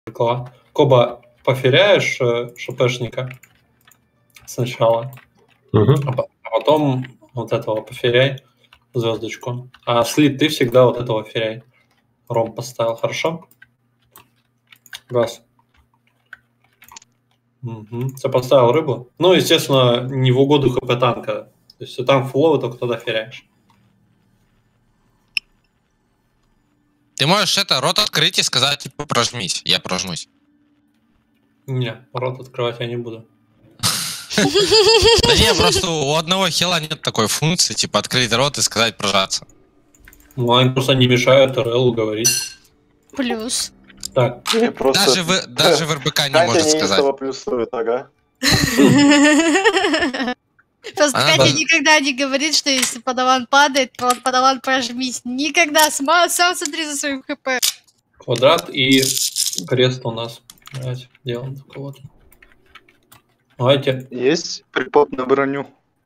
зеркала. Коба, поферяешь ШПшника сначала, а потом вот этого поферяй, звездочку. А слит ты всегда вот этого феряй. Ром поставил, хорошо? Раз. Ты поставил рыбу. Ну, естественно, не в угоду ХП танка. То есть, там фуловый, только тогда феряешь. Ты можешь рот открыть и сказать, типа, прожмись. Я прожмусь. Не, рот открывать я не буду. Да не, просто у одного хила нет такой функции, типа, открыть рот и сказать прожаться. Ну, они просто не мешают РЛу говорить. Плюс. Так. Даже в РБК не может сказать. Плюсует, ага. Просто Катя никогда не говорит, что если подаван падает, то подаван прожмись. Никогда. Сам смотри за своим ХП. Квадрат и крест у нас. Давайте делаем кого-то. Давайте. Есть припод на броню.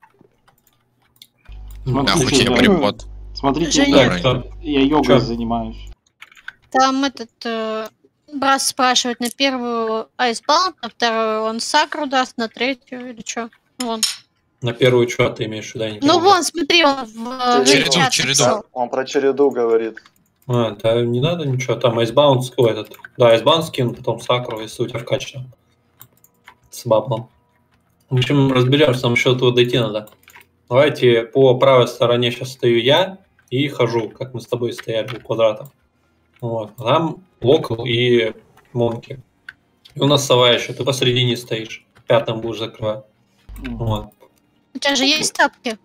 Смотрите, припод. Смотрите, я йогой занимаюсь. Там Брас спрашивает на первую Icebound, на вторую он сакру даст, на третью или что? Вон. На первую что ты имеешь в виду? Ну вон, смотри, он в череду. Он про череду говорит. Да не надо ничего, там Icebound, этот. Да, Icebound скин, потом сакру, если у тебя вкачано. С баблом. В общем, разберемся, нам еще до этого дойти надо. Давайте по правой стороне сейчас стою я и хожу, как мы с тобой стояли у квадрата. Вот. Там локал и монки. И у нас сова еще, ты посередине стоишь. Пятым будешь закрывать. Вот. У тебя же есть тапки?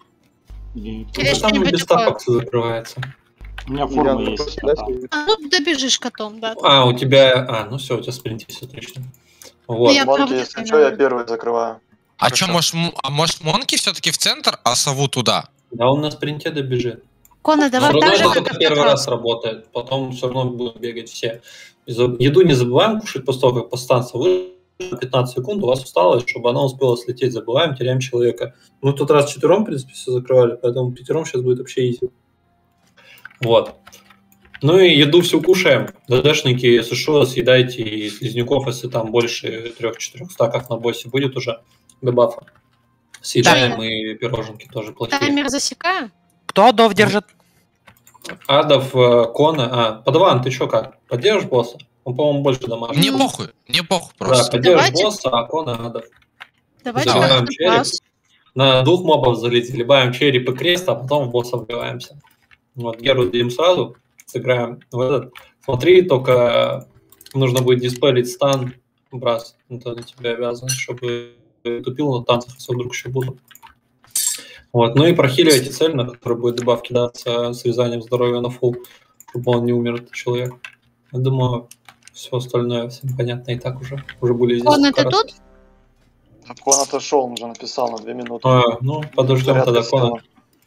Там без тапок все закрывается. У меня форма есть. Ну, добежишь котом, да. У тебя... ну все, у тебя спринт есть, отлично. Вот. Монки, если что, я первый закрываю. А что, может Монки все-таки в центр, а сову туда? Да, он на спринте добежит. Кона, давай так же, как только первый раз работает, потом все равно будут бегать все. Еду не забываем кушать после того, как по станции вышла 15 секунд, у вас усталость, чтобы она успела слететь, забываем, теряем человека. Мы в тот раз четвером, в принципе, все закрывали, поэтому пятером сейчас будет вообще изи. Вот. Ну и еду всю кушаем. ДДшники, если что, съедайте и слизняков, если там больше 3-4 стаков на боссе будет уже дебафа. Съедаем и пироженки тоже плохие. Таймер засекаю? Кто адов держит? Адов, Кона. Подаван, ты что как? Поддержишь босса? Он, по-моему, больше дамажит. Не похуй просто. Да, поддержишь босса, а Кона Адов. Давайте на 2 мобов залетели. Баем череп и крест, а потом в босса вбиваемся. Вот, Геру дадим сразу. Сыграем в этот. Смотри, только нужно будет диспелить стан. Брас, это на тебя обязан, чтобы тупил на танцах, если вдруг еще буду. Вот, ну и прохиливайте цель, на которую будет дебаф кидаться с вязанием здоровья на фул, чтобы он не умер, этот человек. Я думаю, все остальное всем понятно и так уже были здесь. Кон, это тут? Кон отошел, он уже написал на 2 минуты. Ну, подождем тогда Кона.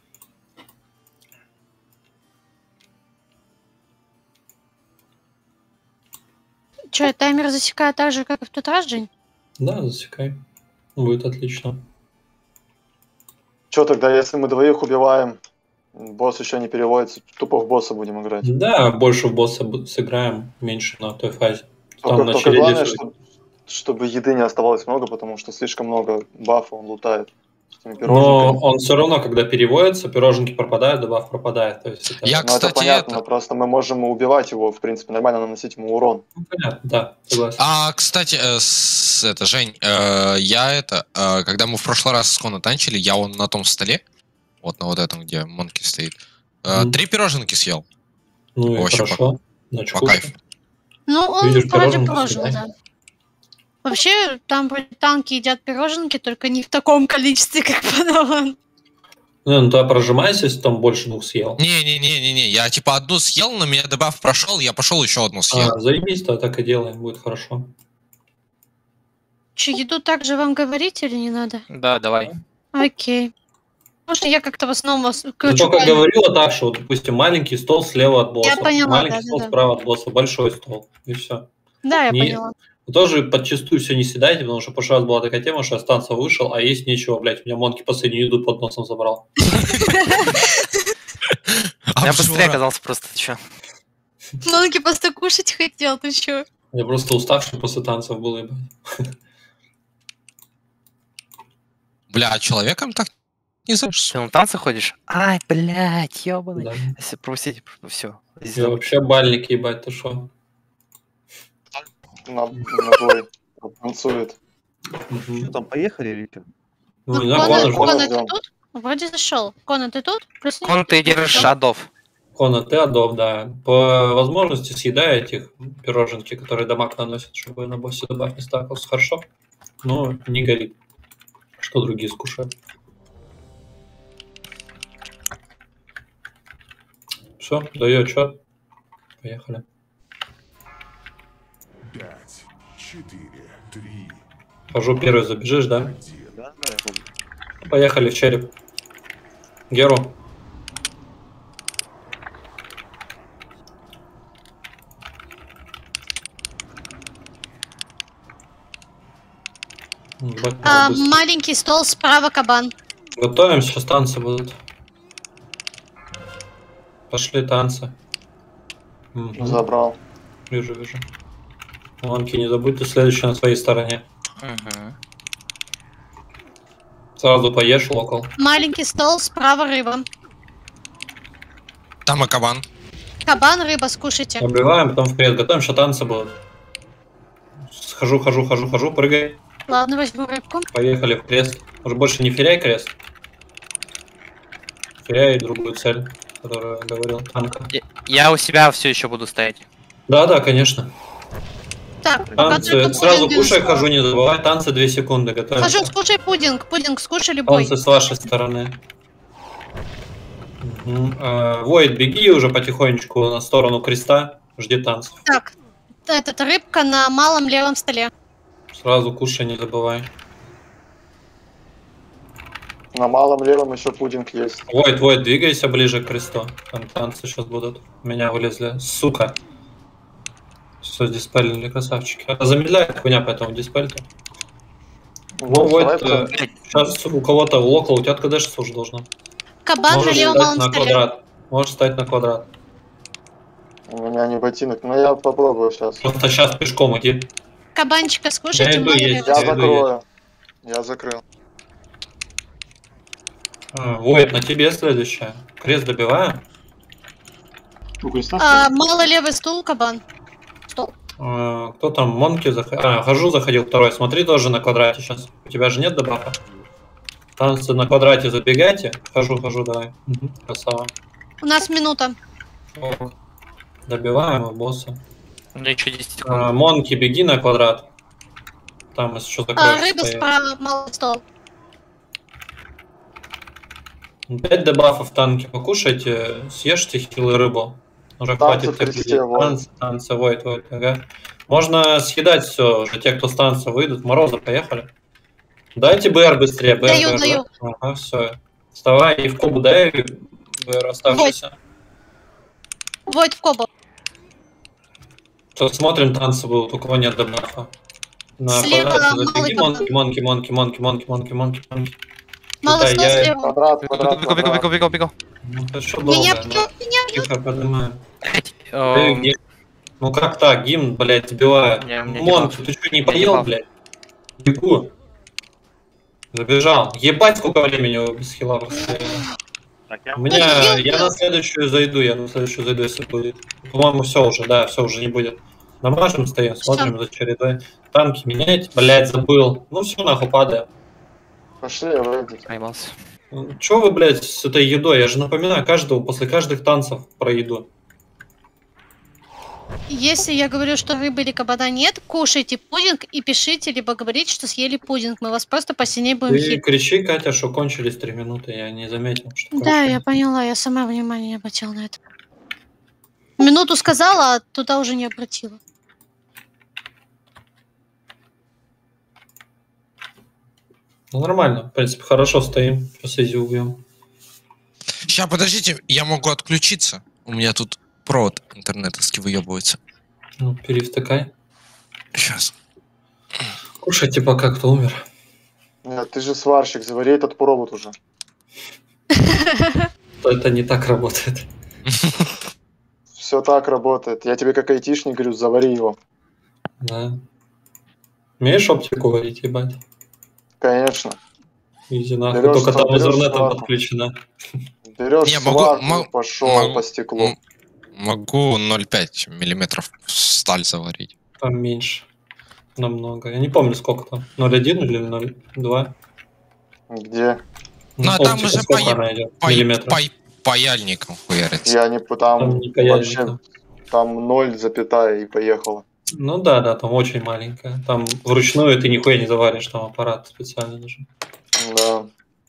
Че, таймер засекаю так же, как и в тот раз, Жень? Да, засекай. Будет отлично. Че тогда, если мы двоих убиваем, босс еще не переводится, тупо в босса будем играть? Да, больше в босса сыграем, меньше на той фазе. Только главное, чтобы еды не оставалось много, потому что слишком много бафа он лутает. Но он все равно, когда переводится, пироженки пропадают, дебаф пропадает. То есть это... это понятно, просто мы можем убивать его, в принципе, нормально наносить ему урон. Ну, понятно, да, согласен. Кстати, Жень, когда мы в прошлый раз с Кона танчили, я вон на том столе, вот на вот этом, где Монки стоит, 3 пироженки съел. Ну и хорошо. По кайфу. Ну, он вроде прожил, да. Вообще, там танки едят пироженки, только не в таком количестве, как подаван. Ну, тогда прожимайся, если там больше 2 съел. Не, я типа одну съел, но меня дебаф прошел, я пошел еще одну съел. Заебись, то так и делаем, будет хорошо. Че, еду так же вам говорить или не надо? Да, давай. Окей. Потому что я как-то в основном... Ты только говорила так, что, допустим, маленький стол слева от босса, я поняла, маленький стол справа от босса, большой стол, и все. Да, я поняла. Вы тоже подчастую все не съедайте, потому что в прошлый раз была такая тема, что я с танца вышел, а есть нечего, блядь, у меня Монки последнюю еду под носом забрал. Я быстрее оказался просто, ты чё? Монки просто кушать хотел, ты чё? Я просто уставший после танцев был, ебать. Бля, а человеком так не знаешь? Ты на танцы ходишь? Ай, блядь, ёбаный. Да. Если простите, все. Я вообще бальник, ебать, ты шо? На бой. Танцует. Что там, поехали или что? Ну, не знаю, Конор, Конор, ты тут? Вроде зашел. Конор, ты тут? Конор, ты держишь адов. Конор, ты адов, да. По возможности съедай этих пироженки, которые дамаг наносят, чтобы на боссе добавь не стакался. Хорошо? Но не горит. Что другие скушают. Все, даю отчет. Поехали. 5, 4, 3. Хожу первый, забежишь, да? Да, я помню. Поехали в череп. Геру. Маленький стол, справа кабан. Готовимся, сейчас танцы будут. Пошли танцы. Угу. Забрал. Вижу. Ланки, не забудьте, следующий на своей стороне. Угу. Сразу поешь локал. Маленький стол, справа рыба. Там и кабан. Кабан, рыба, скушайте. Убиваем, потом вперед. Готовим, что танцы будут. Хожу, прыгай. Ладно, возьму рыбку. Поехали в крест. Уже больше не феряй крест. Феряй другую цель, которую я говорил, танка. Я у себя все еще буду стоять. Да, конечно. Так, танцы. Сразу кушай, хожу, не забывай. Танцы 2 секунды, готовимся. Хожу, скушай пудинг. Пудинг, скушай любой. Танцы с вашей стороны. Войд, беги уже потихонечку на сторону креста. Жди танцев. Так, этот рыбка на малом левом столе. Сразу кушай, не забывай. На малом левом еще пудинг есть. Войд, двигайся ближе к кресту. Там танцы сейчас будут. У меня вылезли. Сука. Все, диспелили, красавчики. Это замедляет хуйня, поэтому диспельте. Ну, Войд, сейчас у кого-то локал, у тебя КД сейчас уже должно. Кабан на левом малом столе. Квадрат. Можешь стать на квадрат. У меня не ботинок, но я попробую сейчас. Просто сейчас пешком иди. Кабанчика скушайте. Я закрою. Я закрыл. Войд, на тебе следующее. Крест добиваем. Мало левый стул, кабан. Стол. Кто там? Монки заходил. Хожу, заходил второй. Смотри тоже на квадрате сейчас. У тебя же нет дебафа? Танцы на квадрате забегайте. Хожу, давай. Красава. У нас минута. Добиваем босса. Ну еще 10 секунд. Монки, беги на квадрат. Там еще закроешь. Рыба справа, малый стол. 5 дебафов танки покушайте, съешьте хилы рыбу. Уже хватит танцы, Войд, ага. Можно съедать все, уже те, кто с танца выйдут. Мороза, поехали. Дайте БР быстрее, БР. Даю. Ага, все. Вставай и в кобу дай БР оставшийся. Войд в кобу. Что, смотрим, танцы будут, у кого нет дебафа. На квадрате забеги, монки. Малый стол слева. Квадрат. Бегу. Ну, это что долго? Меня Тихо, поднимаем. Ну как так, гимн, блядь, сбиваю. Монки, ты что, не поел, блядь? Бегу. Забежал. Ебать, сколько времени без хила просто. У меня, я на следующую зайду, если будет. По-моему, все уже не будет. Намажем, стоим, смотрим за чередой. Танки менять, блядь, забыл. Ну все, нахуй, падаем. Пошли, я выйду. Чё вы, блядь, с этой едой? Я же напоминаю после каждых танцев про еду. Если я говорю, что рыбы или кабана нет, кушайте пудинг и пишите, либо говорите, что съели пудинг. Мы вас просто посильнее будем хит. Ты кричи, Катя, что кончились 3 минуты. Я не заметил, что... Да, я поняла, я сама внимания не обратила на это. Минуту сказала, а туда уже не обратила. Ну, нормально, в принципе, хорошо стоим. Сейчас изи убьем. Сейчас, подождите, я могу отключиться. У меня тут провод интернетовский выебывается. Ну, перевтыкай. Сейчас. Кушайте, пока кто умер. Нет, ты же сварщик, завари этот провод уже. Это не так работает. Все так работает. Я тебе как айтишник говорю, завари его. Да. Умеешь оптику водить, ебать? Конечно. Изи нахуй. Берёшь Только там берёшь Ethernet сварку. подключена. Берешь Не, сварку, пошел по стеклу. Могу 0,5 миллиметров сталь заварить. Там меньше. Намного. Я не помню, сколько там. 0,1 или 0,2? Где? Ну, а там уже сколько она идет? Миллиметров. паяльником хуярится. Я не там не вообще паяльником. там 0, запятая и поехала. Ну да, там очень маленькая. Там вручную ты нихуя не заваришь, там аппарат специально даже. Да.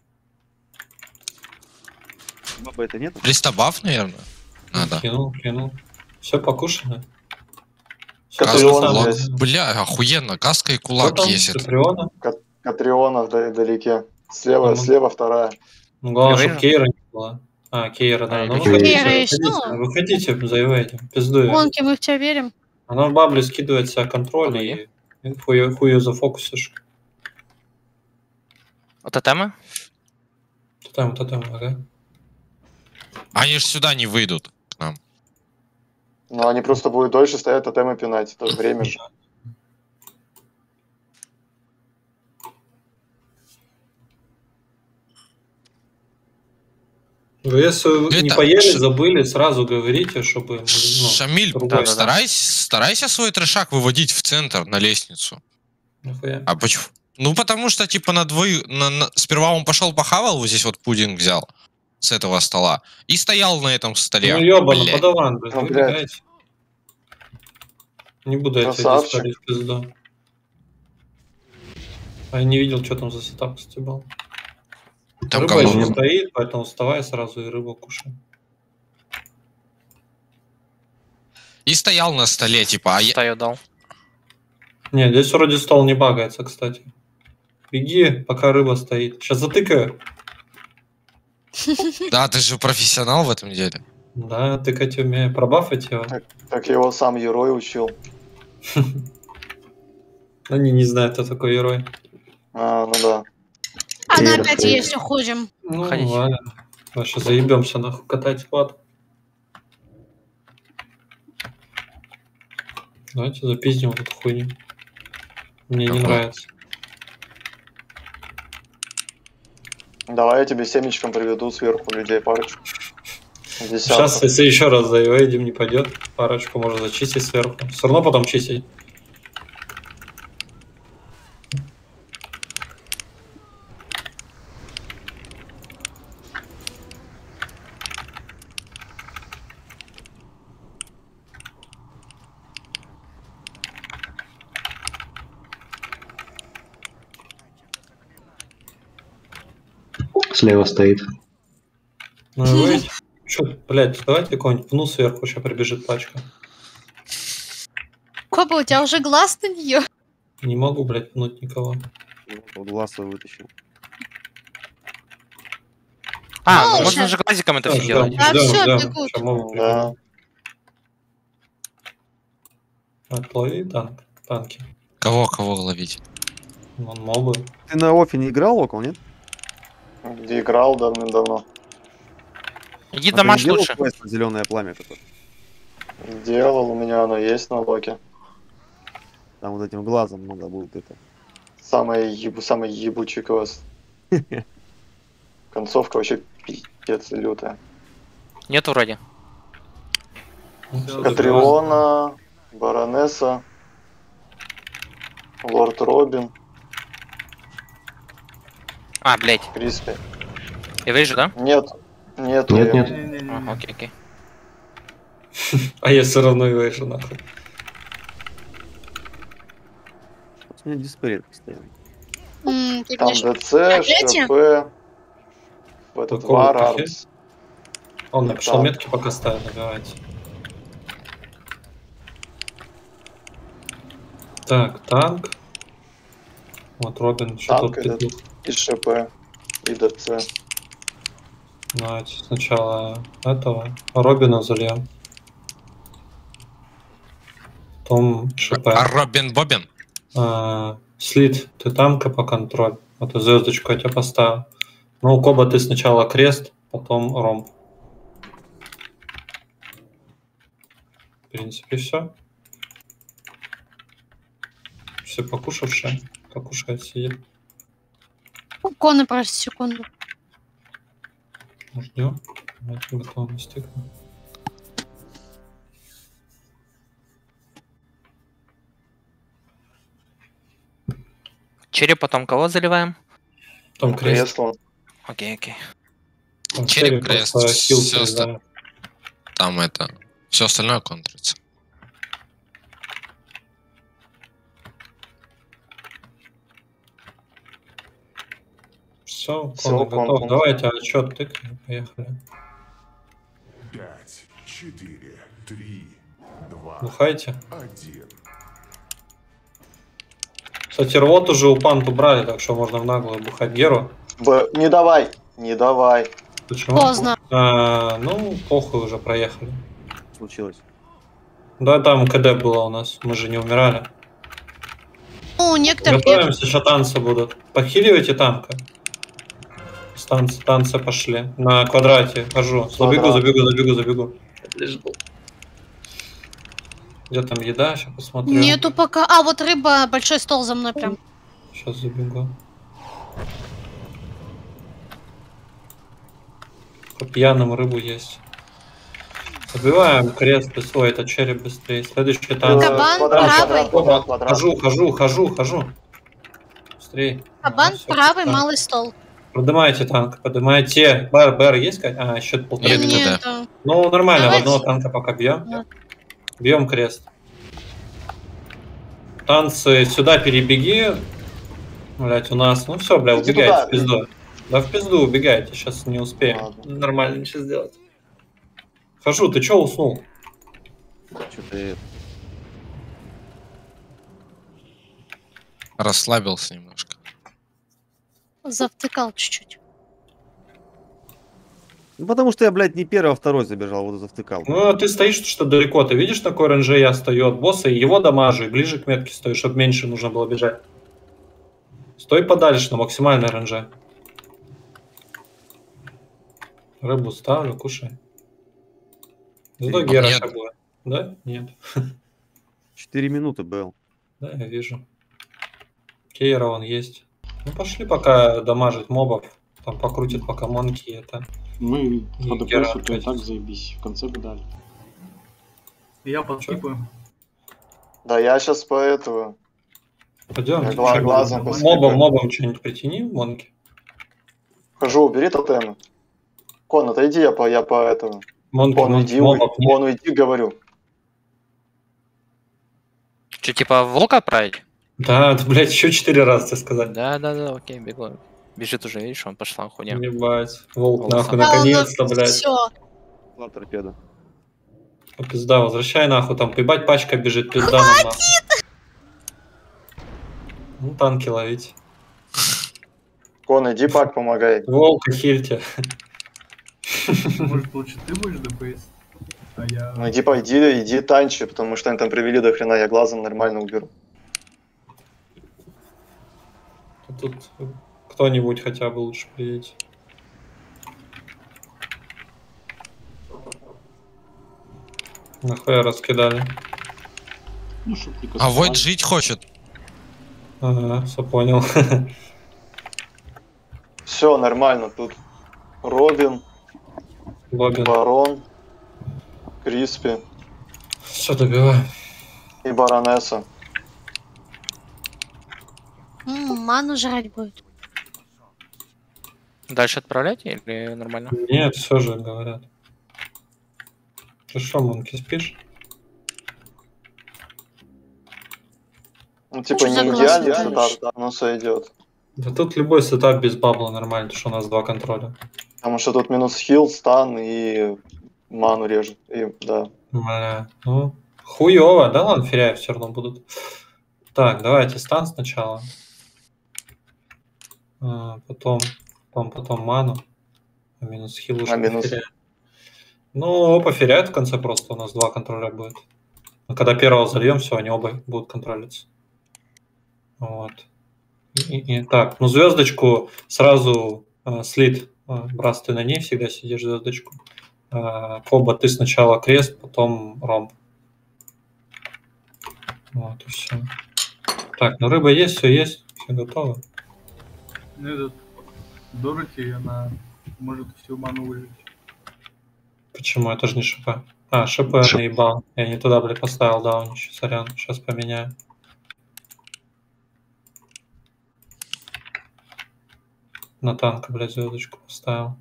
Баба это нет? Листобаф, наверное? Надо. Кинул. Все покушано. Катриона здесь. Бля, охуенно, каска и кулак ездит. Катриона. Катриона вдалеке. Слева вторая. Ну, главное, чтобы Кейра не было. Кейра, да. Ну, выходите, заявляйте. Пиздуй. Гонки, мы в тебя верим. Она в бабле скидывает себя контроль и хуй зафокусишь. Тотемы? Тотем, ага. Они же сюда не выйдут к нам. Но они просто будут дольше стоять, тотемы пинать. Это время же. Вы если не поели, забыли, сразу говорите, чтобы... Ну, Шамиль, старайся свой трешак выводить в центр, на лестницу. Нахуя? А почему? Ну, потому что, типа, сперва он пошел похавал, вот здесь вот пудинг взял с этого стола и стоял на этом столе. Ну, ёбаный подаван, блядь, выбегайте. Не буду я тебя здесь ставить в пизду. А я не видел, что там за сетап, кстати, был. Там рыба еще стоит, поэтому вставай сразу и рыбу кушай. И стоял на столе, типа, Стою дал. Не, здесь вроде стол не багается, кстати. Беги, пока рыба стоит. Сейчас затыкаю. Да, ты же профессионал в этом деле. Да, тыкать умею. Пробафать его. Так его сам Ерой учил. Они не знают, кто такой Ерой. Ну да. Она опять есть, уходим. Ну, ладно. Вообще заебемся нахуй катать склад. Давайте запиздим вот эту хуйню. Мне не нравится. Давай я тебе семечком приведу сверху людей парочку. Сейчас, если еще раз заевейдим не пойдет, парочку можно зачистить сверху. Все равно потом чистить. Слева стоит. Ну и вы, что, блядь, давайте какой-нибудь пну сверху, сейчас прибежит пачка. Коба, у тебя уже глаз на нее? Не могу, блядь, пнуть никого. Глаз свой вытащил. Ну, можно же глазиком это все делать. Да. Отлови танки. Кого ловить? Вон мобы. Ты на офе не играл около, нет? Где играл давным-давно. Иди домашний лучше. Зеленое пламя какое-то. Делал, у меня оно есть на локе. Там вот этим глазом надо будет это. Самый ебучий квест. Концовка вообще пиздец лютая. Нет вроде. Катриона, Баронесса, Лорд Робин. Блять. Криспи. Я вижу, да? Нет. Нет. Окей. А я все равно его вижу, нахуй. У меня дисплей постоянно. Там ДЦ, ШП, в этот вар, Армс. Он написал метки, пока ставит, набивайте. Так, танк. Вот Робин, что тут петух. И ШП, и ДЦ. Давайте сначала этого Робина зальем. Потом ШП. Робин Бобин? Слит, ты танка по контроль. Вот звездочку я тебе поставил. Ну, у Коба ты сначала крест, потом ромб. В принципе, все. Все покушавшие. Покушает, сидит. Коны, просто секунду. Ждем. Готовность тыкну. Череп потом кого заливаем? Там крест. Окей, окей. Там Череп, крест, просто хил всё срезает. Там это... Все остальное контрится. Все, Всё, коны готов. кон. Давайте отчет тыкнем. Поехали. 5, 4, 3, 2, Бухайте. 1. Кстати, рвот уже у пант убрали, так что можно в наглую бухать Геру. Не давай, не давай. Почему? Поздно. Ну, похуй, уже проехали. Случилось. Да, там КД было у нас, мы же не умирали. Ну, некоторых нет. Готовимся, сейчас танцы будут. Похиливайте танка. Танцы пошли. На квадрате хожу. Забегу. Лишь был. Где там еда? Сейчас посмотрю. Нету пока. А, вот рыба, большой стол за мной прям. Сейчас забегу. По пьяному рыбу есть. Забиваем крест. Ой, это череп быстрее. Следующий танк. Кабан правый. Хожу. Быстрее. Кабан Всё, правый, танк. малый стол. Поднимайте танк, поднимайте. БР есть? А, счет полтора. Нет, минуты. Нет. Ну, нормально, Давайте. в одного танка пока бьем. Да. Бьем крест. Танцы сюда перебеги. Блять, у нас. Ну все, бля, Иди убегайте туда. в пизду. Да в пизду убегайте, сейчас не успеем. Ладно. Нормально ничего сделать. Хожу, ты чё уснул? Что-то Расслабился немножко. Завтыкал чуть-чуть. Ну, потому что я, блядь, не первый, а второй забежал, вот и завтыкал. Ну, ты стоишь что далеко. Ты видишь, на какой РНЖ я стою от босса, и его дамажу, и ближе к метке стою, чтобы меньше нужно было бежать. Стой подальше, на максимальной РНЖ. Рыбу ставлю, кушай. Зато Гера нет. шагует. Да? Нет. 4 минуты был. Да, я вижу. Кейра он есть. Ну, пошли пока дамажить мобов. Там покрутит пока монки это. Мы по Гера ДПСу-то и так откатится. заебись. В конце бы дали. Я подскипаю. Да, я сейчас по этого. Пойдем. Я глазом Мобом что-нибудь притяни, монки. Хожу, убери тотемы. Кон, отойди, я по этому. Монки, Кон, иди, мобов нет. Кон, уйди, говорю. Что, типа волка отправить? Да, блядь, еще 4 раза тебе сказать. Да, окей, бегу. Бежит уже, видишь, он пошла хуйня. Ебать. Волк, Волк нахуй, сам. наконец-то, блядь. Все. Два торпеда. Пизда, возвращай нахуй, там, ебать, пачка бежит, пизда нам нахуй. Ну, танки ловить. Кон, иди пак помогай. Волка хильте. Может, лучше ты будешь ДПС? А я... Ну иди танчи, потому что они там привели до хрена, я глазом нормально уберу. Тут кто-нибудь хотя бы лучше приедет. Нахуя раскидали. Ну, чтоб не А кастовать. Войд жить хочет. Ага, все понял. Все нормально, тут Робин, Бобин. Барон, Криспи Все, добиваем. и Баронесса. Ману жрать будет. Дальше отправлять или нормально? Нет, все же говорят. Ты что, Монки, спишь? Ну, типа, не Согласна, идеальный конечно. сетап, но сойдет. Да тут любой сетап без бабла нормально, потому что у нас 2 контроля. Потому что тут минус хил, стан и ману режет. И, да. Бля, ну, хуёво, да ладно, феряев все равно будут. Так, давайте стан сначала. Потом ману. А минус хил уже минус. поферяет. Ну, поферяют в конце просто, у нас 2 контроля будет. Но когда первого зальем, все, они оба будут контролиться. Вот. Так, ну звездочку сразу слит. Брас, ты на ней всегда сидишь звездочку. Коба, ты сначала крест, потом ромб. Вот и все. Так, ну рыба есть, все готово. Ну, этот Дороти, она может всю ману выжить. Почему? Это же не ШП. А, ШП наебал. Я не туда, блядь, поставил даунич. Сорян, сейчас поменяю. На танка, блядь, звездочку поставил.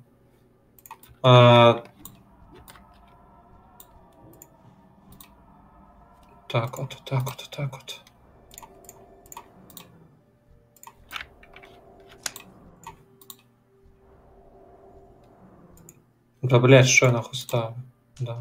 Так вот, так вот, так вот. Да, блядь, что я нахуй ставлю? Да,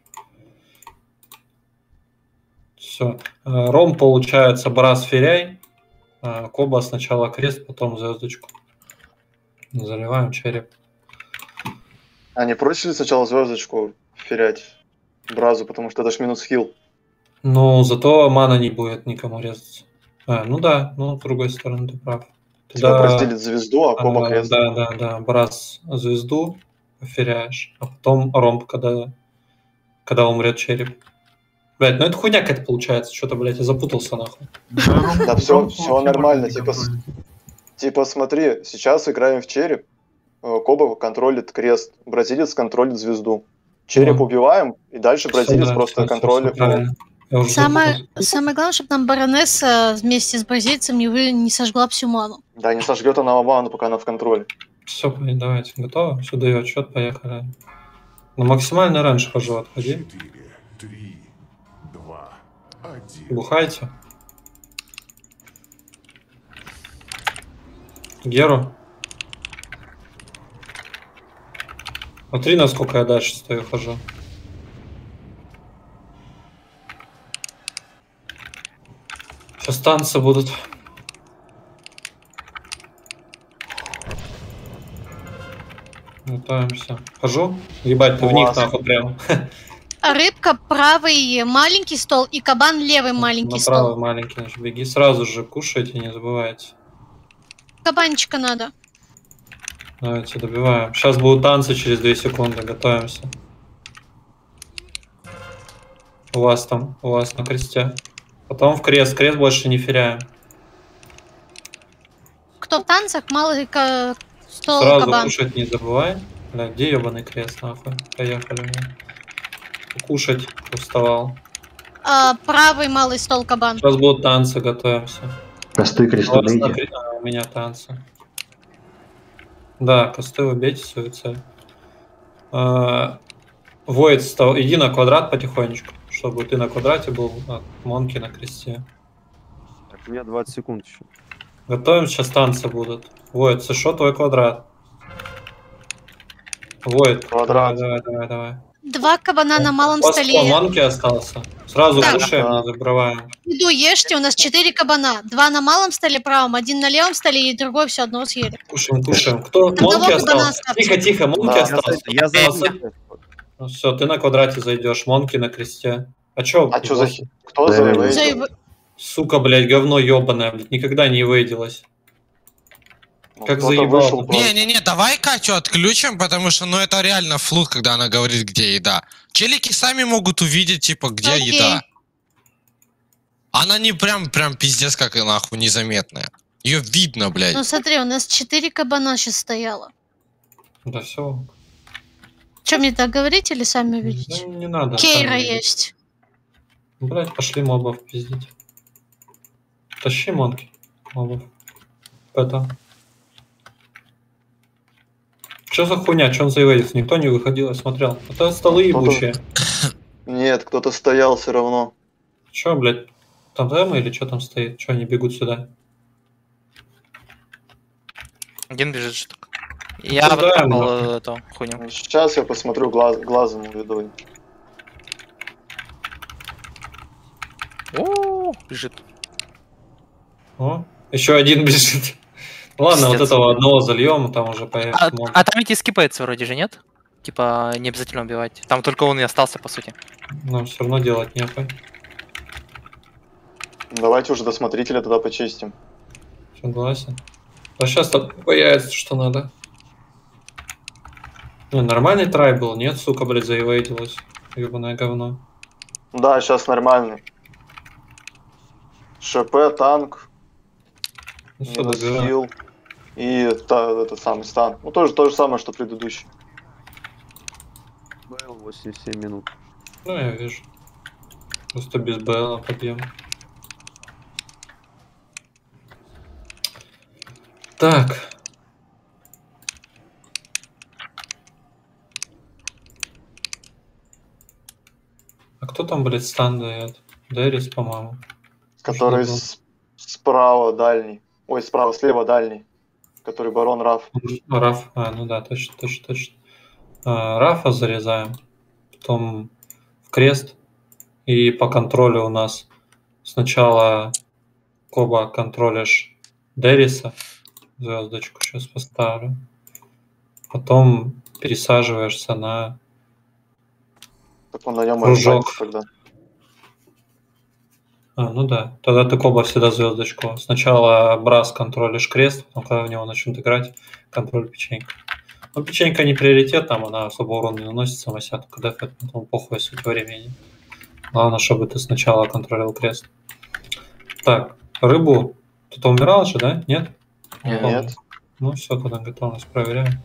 все. Ром, получается, Барас Феряй. Коба сначала крест, потом звездочку. Заливаем череп. А не проще ли сначала звездочку ферять Бразу, потому что это ж минус хил. Ну, зато мана не будет никому резаться. Ну да, ну, с другой стороны, ты прав. Тебя разделит звезду, а Коба крест. Да. Брас звезду поферяешь, а потом ромб, когда умрет череп. Блять, ну это хуйня какая-то получается. Что-то, блядь, я запутался нахуй. Да все нормально. Типа смотри, сейчас играем в череп. Коба контролит крест, бразилец контролит звезду. Череп убиваем, и дальше бразилец просто контролит. Самое главное, чтобы нам баронесса вместе с бразильцем не сожгла всю ману. Да, не сожгет она ману, пока она в контроле. Все, давайте, готово? Все, даю отчет, поехали. На максимальный раньше хожу, отходи. 4, 3, 2, 1. Бухайте. Геру. Смотри, насколько я дальше стою, хожу. Сейчас танцы будут. Готовимся. Хожу. Ебать, ты в них нахуй прям. Рыбка правый маленький стол и кабан левый маленький стол. Правый маленький, значит, беги. Сразу же кушайте, не забывайте. Кабанчика надо. Давайте добиваем. Сейчас будут танцы через 2 секунды. Готовимся. У вас на кресте. Потом в крест. Крест больше не феряем. Кто в танцах, малый стол, сразу кабан. Кушать не забывай. Бля, где ебаный крест, нахуй? Поехали. Кушать уставал. Правый малый стол, кабан. Сейчас будут танцы, готовимся. Косты, кресты, У меня танцы. Да, косты убейте свою цель. Воид, иди на квадрат потихонечку, чтобы ты на квадрате был, Монки на кресте. Так, у меня 20 секунд еще. Готовим, сейчас танцы будут. Воид, что твой квадрат? Воид, квадрат. Давай. 2 кабана на малом столе. Монки остался. Сразу кушаем, не забываем. Иду, ешьте, у нас 4 кабана. 2 на малом столе правом, 1 на левом столе и другой все одно съели. Кушаем. Кто? Монки остался? Тихо, Монки остался. Я Ну все, ты на квадрате зайдешь, Монки на кресте. А чё? Кто за Сука, блядь, говно ебаное, блядь, никогда не выйделось. Как заебал. Не, давай Катю отключим, потому что, ну, это реально флут, когда она говорит, где еда. Челики сами могут увидеть, типа, где еда. Она не прям пиздец, как нахуй, незаметная. Ее видно, блядь. Ну смотри, у нас 4 кабана сейчас стояло. Да все. Что, мне так говорить или сами увидите? Не надо. Кейра есть. Блядь, пошли мобов пиздить. Тащи Монки. Мобов. Это... Что за хуйня? Что он заявляется? Никто не выходил, я смотрел. Это столы ебучие. Нет, кто-то стоял все равно. Че, блядь? Там демо или что там стоит? Че они бегут сюда? Один бежит что-то. Я вытрапал эту хуйню. Сейчас я посмотрю глазом уведу. О, бежит. О, еще один бежит. Ладно, вот этого одного зальем, там уже появится. А там ведь скипается вроде же, нет? Типа, не обязательно убивать. Там только он и остался, по сути. Но все равно делать нехуй. Давайте уже до смотрителя тогда почистим. Согласен. А сейчас там появится, что надо. Нормальный трай был, нет, сука, блядь, заевейдилось. Ебаное говно. Да, сейчас нормальный. ШП, танк, Ну, всё, минус добиваем. хил и этот самый стан. Ну, тоже то же самое, что предыдущий. БЛ 87 минут. Ну, я вижу. Просто без БЛ побьем. Так. А кто там, блядь, стан дает? Дэрис, по-моему. Который Что справа дальний. Ой, справа, слева дальний. Который барон Раф. Раф. А, ну да, точно, точно, точно. Рафа зарезаем. Потом в крест. И по контролю у нас сначала Коба контролишь Дэриса. Звездочку сейчас поставлю. Потом пересаживаешься на Так он на нем и кружок. останется тогда. Ну да. Тогда ты Коба всегда звездочку. Сначала Брас контролишь крест, потом когда в него начнут играть, контроль печенька. Ну, печенька не приоритет, там она особо урон не наносит, сама себя только дефает, потом похуй суть времени. Главное, чтобы ты сначала контролил крест. Так, рыбу. Кто-то умирал же, да? Нет? Нет. Помню. Ну все, тогда готовность проверяем.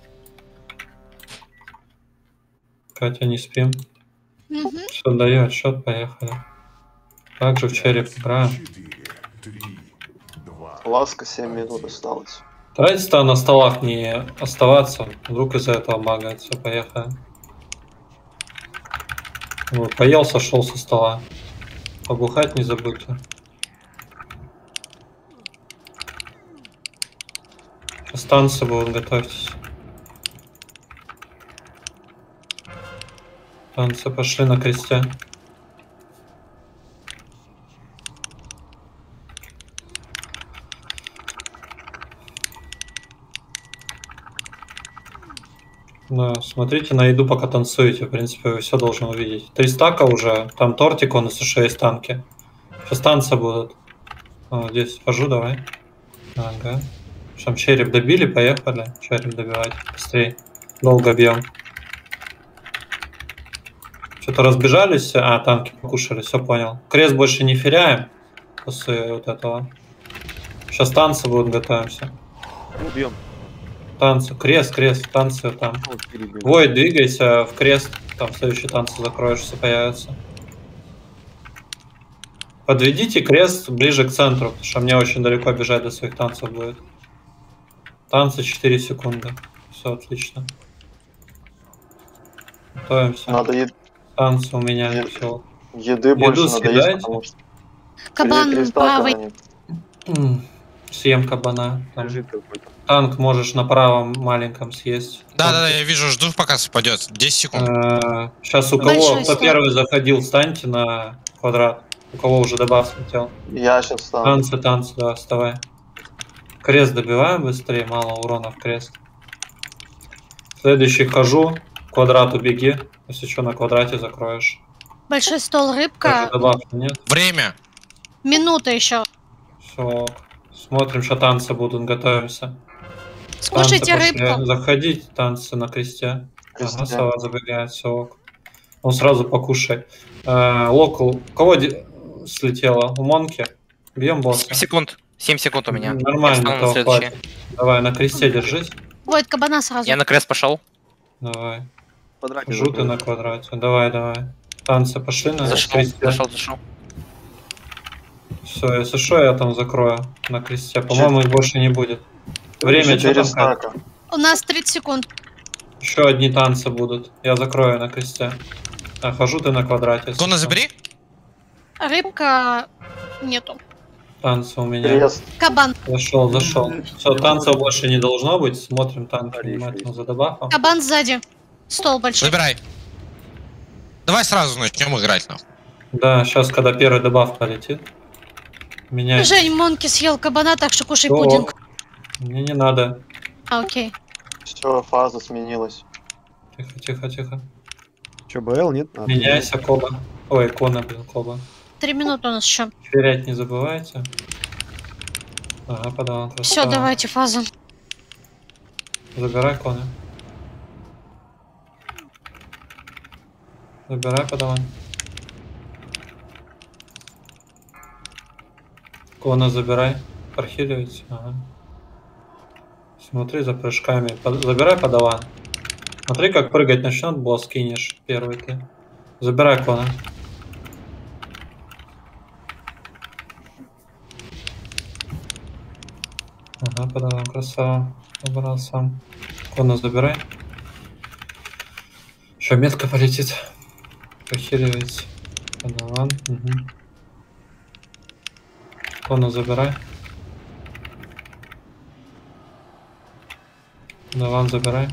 Катя, не спим. Мгм. Все, даю отсчет, поехали. Также в череп играем. 4, 3, 2, Ласка 7 минут осталось. Старайтесь-то на столах не оставаться, вдруг из-за этого багает. Все, поехали. Вот, поел, сошел со стола. Побухать не забудьте. Сейчас танцы будут, готовьтесь. Танцы пошли на кресте. Да, смотрите на еду, пока танцуете. В принципе, вы все должны увидеть. 3 стака уже. Там тортик, он из США есть танки. Сейчас танцы будут. Вот здесь вхожу, давай. Ага. Там череп добили, поехали. Череп добивать. Быстрее. Долго бьем. Что-то разбежались. А, танки покушали, все понял. Крест больше не феряем. После вот этого. Сейчас танцы будут, готовимся. Убьем. Танцы. Крест, танцы там. Вой, двигайся в крест. Там следующие танцы закроешь, все появятся. Подведите крест ближе к центру, потому что мне очень далеко бежать до своих танцев будет. Танцы 4 секунды. Все отлично. Готовимся. Надо Танцы у меня. Е- Все. еды больше надо съедайте. есть, потому что... Кабан Три стака правый. они. Съем кабана. Там. Лежит какой-то. Танк можешь на правом маленьком съесть. Да, я вижу, жду, пока спадет. 10 секунд. Сейчас у кого, Большой кто стол. первый заходил, встаньте на квадрат. У кого уже добав слетел. Я сейчас встану. Танцы, да, вставай. Крест добиваем быстрее, мало урона в крест. Следующий хожу, к квадрату беги. Если что, на квадрате закроешь. Большой стол, Даже рыбка. добавки нет. Время. Минута еще. Все. Смотрим, что танцы будут, готовимся. Скушайте Танцы пошли. рыбку. Заходите, танцы на кресте. Кресте. Ага, сова забегает, все ок. Он сразу покушай. Локал. Кого слетело? У Монки? Бьем босса. 7 секунд. 7 секунд у меня. Я Нормально, встану на того следующий. хватит. Давай, на кресте держись. Войт, кабана сразу. Я на крест пошел. Давай. В квадрате Жуты закрой. на квадрате. Давай. Танцы пошли на кресте. Зашел. Все, если что, я там закрою на кресте. По-моему, их больше не будет. Время что 4 там, Кать? стака. У нас 30 секунд. Еще одни танцы будут. Я закрою на кресте. Хожу ты на квадрате. если Гона, что. забери. Рыбка нету. Танцы у меня. Крест. Кабан. Зашел. Все, танцев больше не должно быть. Смотрим танки Смотри, внимательно за добафом. Кабан сзади. Стол большой. Забирай. Давай сразу начнем играть, нахуй. Да, сейчас, когда первый добав полетит. Меня... Жень, Монки съел кабана, так что кушай О, пудинг. Мне не надо. А, окей. Все, фаза сменилась. Тихо. Че, БЛ нет? А, Меняйся, Коба. Ой, Кона, Коба. 3 минуты у нас еще. Терять не забывайте. Ага, подаван. Все, давайте фазу. Забирай Кона. Забирай подаван. Кона забирай. Прохиливайте. Ага. Смотри за прыжками. Забирай подаван. Смотри, как прыгать начнет, босс кинешь первый ты. Забирай кона. Ага, подаван, красава. Забрал сам. Кона забирай. Что, метка полетит. Прохиливайте. Подаван. Угу. Кона забирай. Подаван забирай.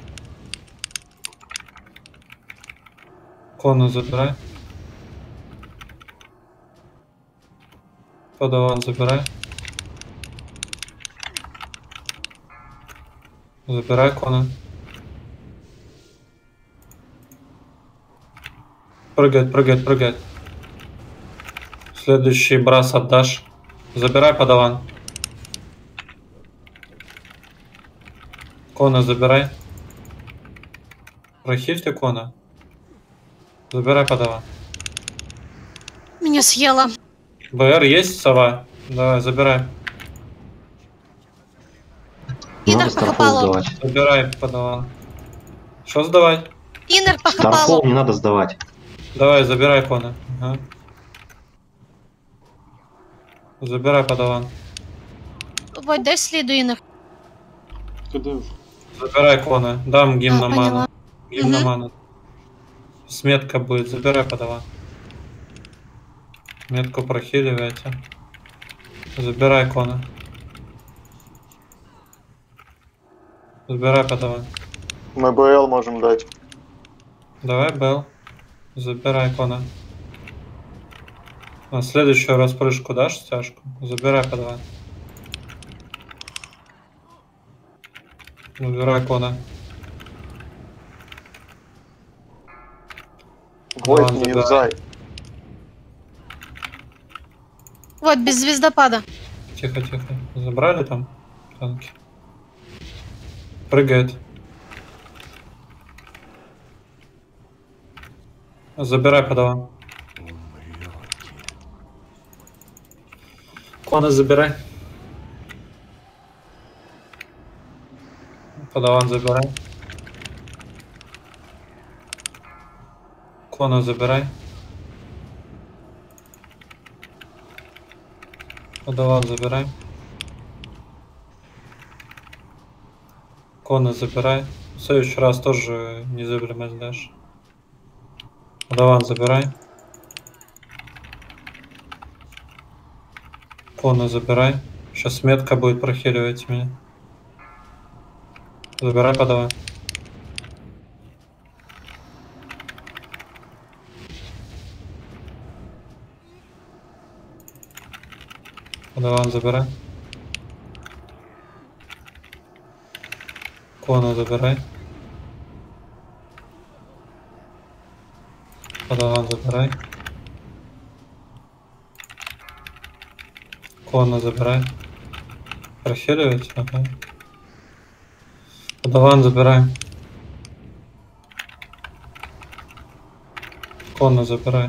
Кону забирай. Подаван забирай. Забирай кона. Прыгает, прыгает, прыгает. Следующий брас отдашь. Забирай подаван. Кона забирай. Прохильте кона. Забирай подаван. Меня съела. БР есть, сова? Давай, забирай. Инер по хапалу. Забирай подаван. Что сдавать? Инер по хапалу. Не надо сдавать. Давай, забирай кона. Ага. Забирай подаван. Вот, дай следу Инер. КД. Забирай кона. Дам гимна поняла. ману. Гимна ману. Сметка будет. Забирай подаван. Метку прохиливайте. Забирай кона. Забирай подаван. Мы БЛ можем дать. Давай, Бел. Забирай кона. На следующую распрыжку дашь стяжку? Забирай подаван. Забирай кона. Войд не юзай. Вот, без звездопада. Тихо, тихо. Забрали там танки? Прыгает. Забирай подаван. Кона забирай. Подаван забирай. Кона забирай. Подаван забирай. Кона забирай. В следующий раз тоже не заберем сдашь. Подаван забирай. Кона забирай. Сейчас метка будет прохиливать меня. Забирай подаван. Подаван забирай. Кона забирай. Подаван забирай. Кона забирай. Прохиливать? Ага. Подаван забирай. Кона забирай.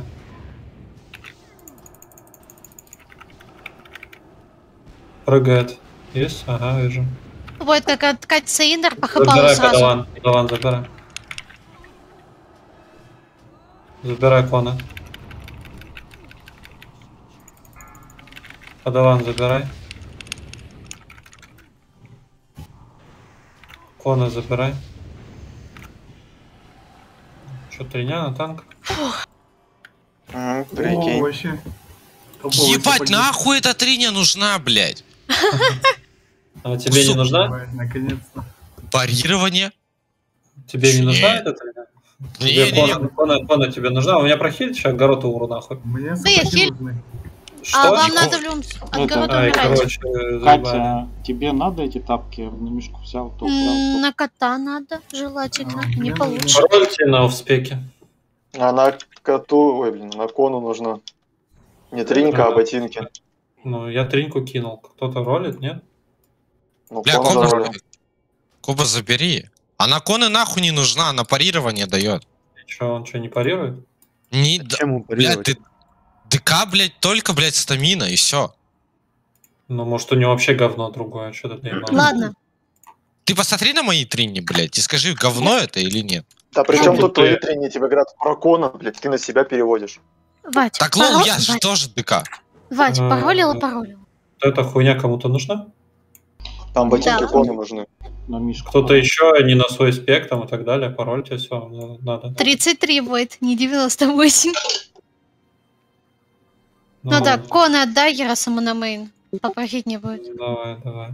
Прыгает. Есть? Ага, вижу. Вот как откатится Инер по хапалу Забирай сразу. подаван. Подаван забирай. Забирай кона. Подаван забирай. Кона забирай. Что, треня на танк? Прикинь. Вообще. Ебать, нахуй эта триня нужна, блядь? А тебе не нужна? Ой, наконец-то. Парирование? Тебе не нужна Нет. эта треня? Не-не-не. Кона тебе нужна? У меня прохилит, сейчас гороту уру нахуй. Мне Да я сапоги хиль. нужны. Что? А вам Нико- надо в любом от города Ай, умирать. короче, заебали. Катя, тебе надо эти тапки? Я на мешку взял, то убрал. На кота надо, желательно. А, Не мне получится. Рольте на офспеке. А на коту, ой, блин, на кону нужно. Не тринька, а ботинки. Ну, я триньку кинул. Кто-то ролит, нет? Ну, Бля, кон Коба, заролил. Коба забери. А на коны нахуй не нужна, она парирование дает. Че, он что, не парирует? Не, Чем ему блядь, парировать? ты... ДК, блядь, только, блядь, стамина, и все. Ну, может, у него вообще говно другое, что-то доебал. Ладно. Ты посмотри на мои трини, блядь, и скажи, говно это или нет. Да при чем тут ты- твои тренинги? Тебе говорят про Кона, блядь, ты на себя переводишь. Вать, Так, лол, я же тоже ДК. Вать, А, паролил. Эта хуйня кому-то нужна? Там ботинки Да. Кона нужны. На Мишку. Кто-то еще не на свой спек там и так далее, парольте, все, надо. 33 будет, не 98. Ну да, Кона отдай Яросаму на мейн. Попросить не будет. Давай.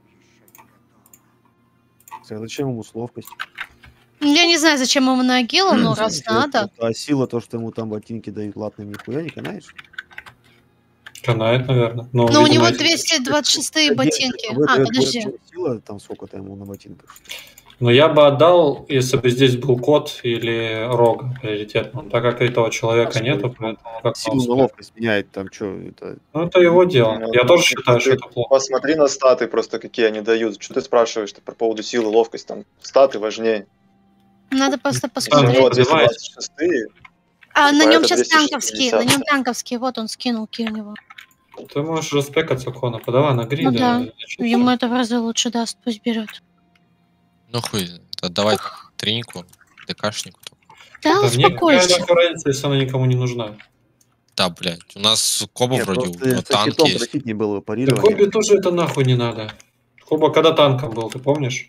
Зачем ему ловкость? Я не знаю, зачем ему на Агилу, но раз надо. А сила, то, что ему там ботинки дают латным, нихуя не канаешь? Канает, наверное. Но, Но у видимо, него эти- 226 ботинки. А, подожди. Сила, там сколько-то ему на ботинках. Но я бы отдал, если бы здесь был кот или рога приоритетно. Так как этого человека нету, поэтому как Силу на ловкость меняет, там что, это... Ну, это его дело. Ну, Я тоже ты- считаю, что ты это плохо. Посмотри на статы просто, какие они дают. Что ты спрашиваешь по поводу силы, ловкость? Там статы важнее. Надо просто У посмотреть. него 226, А на типа, нем это сейчас 260. танковские. На нем танковские. Вот он скинул ки у него. Ты можешь распекаться Кона, подавай на грида. Ну да. Зачем? Ему это в разы лучше даст, пусть берет. Ну хуй, отдавай тринику, ДКшнику. Да, Да мне какая успокойся. нахуй разница, если она никому не нужна. Да, блядь, у нас Коба Нет, вроде, просто ну, со танк щитом есть. просить не было Да парирования. Кобе тоже это нахуй не надо. Коба когда танком был, ты помнишь?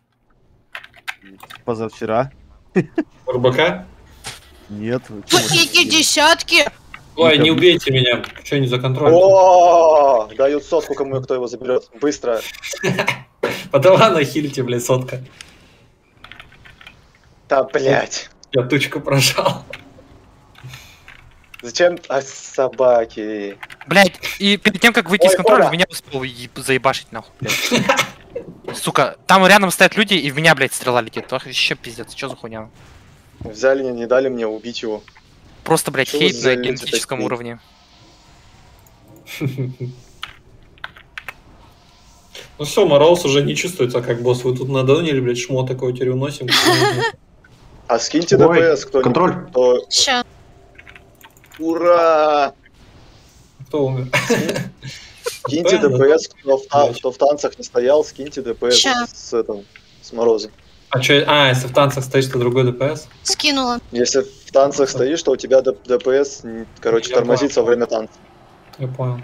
Позавчера. РБК? Нет. Какие десятки? Ой, не убейте меня. Что не за контроль? О, дают сотку кому, кто его заберет. Быстро. Подавай на хильте, блядь, сотка. Да, блядь. Я тучку прожал. Зачем? А, собаки. Блять, и перед тем, как выйти Ой, из контроля, Коля. в меня успел заебашить, нахуй, блядь. Сука, там рядом стоят люди, и в меня, блядь, стрела летит. Вообще пиздец, что за хуйня? Взяли, не дали мне убить его. Просто, блядь, Чё хейт за на люди генетическом такие? уровне. Ну все, Мороз уже не чувствуется как босс. Вы тут надонили, блядь, шмо такое теперь уносим. А скиньте Ой, ДПС кто-нибудь. контроль. Кто... Ща. Ура! Кто умер? Скиньте Правильно, ДПС, кто в танцах не стоял, скиньте ДПС Ща. с Морозом. А что, если в танцах стоишь, то другой ДПС? Скинула. Если в танцах стоишь, то у тебя ДПС, короче, Я тормозится во время танца. Я понял.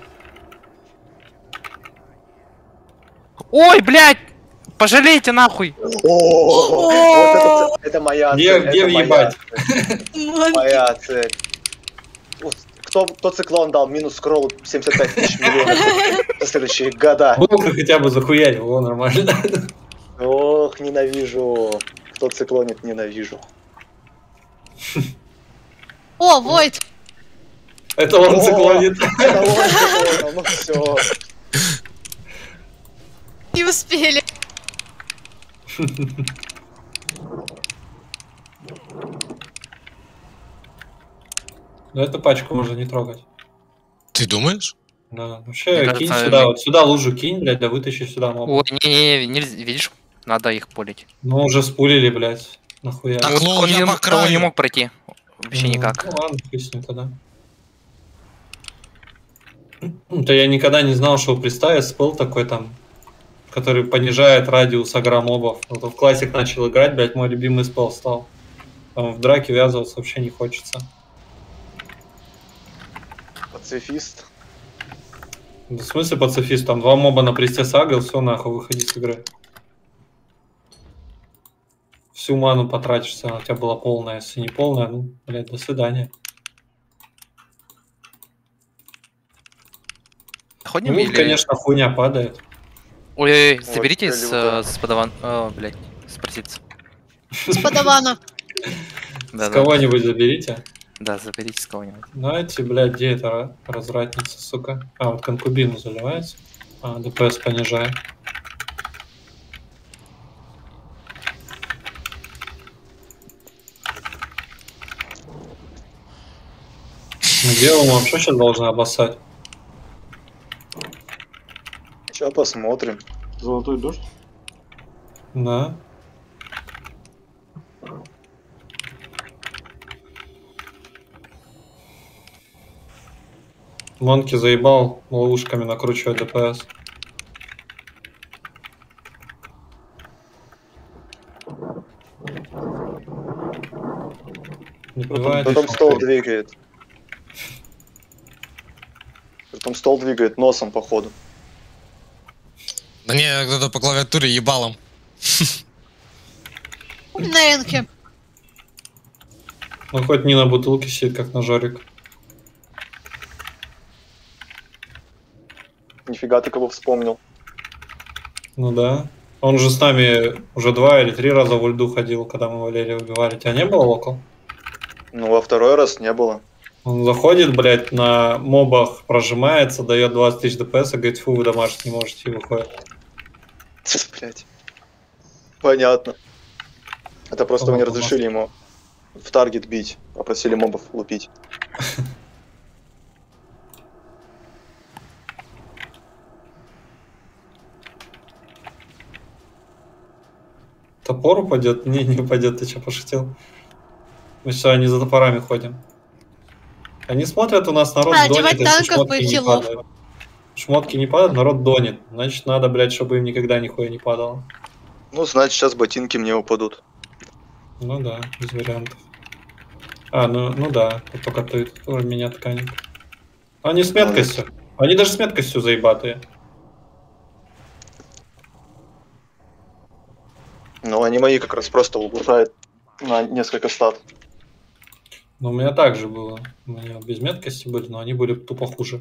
Ой, блядь! Пожалейте нахуй! О, вот это моя цель. Где это моя въебать? цель, Моя цель. Кто циклон дал минус скроллу 75 тысяч миллионов на следующие года? Волка хотя бы захуярил, его нормально. Ох, ненавижу. Кто циклонит, ненавижу. О, Войт. Это он О, циклонит. Это он циклонил, ну все. Не успели. Но эту пачку можно не трогать. Ты думаешь? Да. Вообще, Мне кинь кажется, сюда, вот сюда лужу кинь, блядь, да вытащи сюда моба. Ой, не, нельзя, видишь, надо их полить. Ну, уже спулили, блядь. Нахуя. Так, Вот лол, он я не, по он не краю. мог пройти. Вообще никак. Ну ладно, хуй с ним тогда. Да я никогда не знал, что в приставе спел такой там, который понижает радиус агро мобов. Вот в классик начал играть, блядь, мой любимый спел стал. Там в драке ввязываться вообще не хочется. Пацифист. В смысле пацифист? Там 2 моба на присте сагрил, все нахуй, выходи с игры. Всю ману потратишься, она у тебя была полная. Если не полная, ну, блядь, до свидания. Ходим Ну, или... конечно, хуйня падает. Ой, Вот, заберите люто. с подаван... блядь, с проситься. С подавана. Да, С кого-нибудь заберите. Да, заберите с кого-нибудь. Знаете, блядь, где эта развратница, сука? А, вот конкубину заливается. А, ДПС понижает. Где он вообще сейчас должна обоссать? Сейчас посмотрим. Золотой дождь. Да. Монки заебал ловушками накручивать ДПС. Не бывает. Потом стол двигает. Потом стол двигает носом, походу. Да не, кто-то по клавиатуре ебалом. На энке. Ну хоть не на бутылке сидит, как на Жорик. Нифига ты кого вспомнил. Ну да. Он же с нами уже 2 или 3 раза в ульду ходил, когда мы Валерия убивали. Тебя не было локал? Ну, во второй раз не было. Он заходит, блядь, на мобах прожимается, дает 20 тысяч ДПС, и говорит, фу, вы домашних не можете, и выходит. Блять. Понятно. Это просто вы не разрешили ему в таргет бить, попросили мобов лупить. Топор упадет? Не упадет, ты что, пошутил? Мы все, они за топорами ходим. Они смотрят, у нас народ донит, одевать если танков шмотки и не хилов. падают. Шмотки не падают, народ донит. Значит, надо, блядь, чтобы им никогда нихуя не падало. Ну, значит, сейчас ботинки мне упадут. Ну да, без вариантов. А, ну да, вот только ты, меня тканит. Они с меткостью. Они даже с меткостью заебатые. Ну, они мои как раз просто улучшают на несколько стат. Ну, у меня так же было. У меня без меткости были, но они были тупо хуже.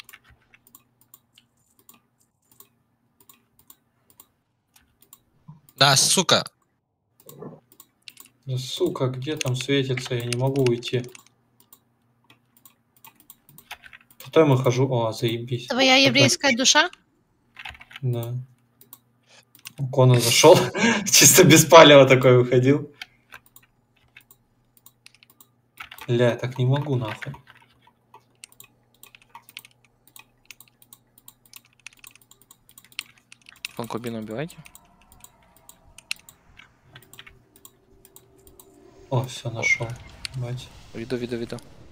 Да, сука. Да, сука, где там светится? Я не могу уйти. Потом я хожу. О, заебись. Твоя еврейская душа? Да. Кона зашел. Чисто без палева такой выходил. Ля, я так не могу, нахуй. Конкубину убивайте. О, все, нашел. Бать. Виду.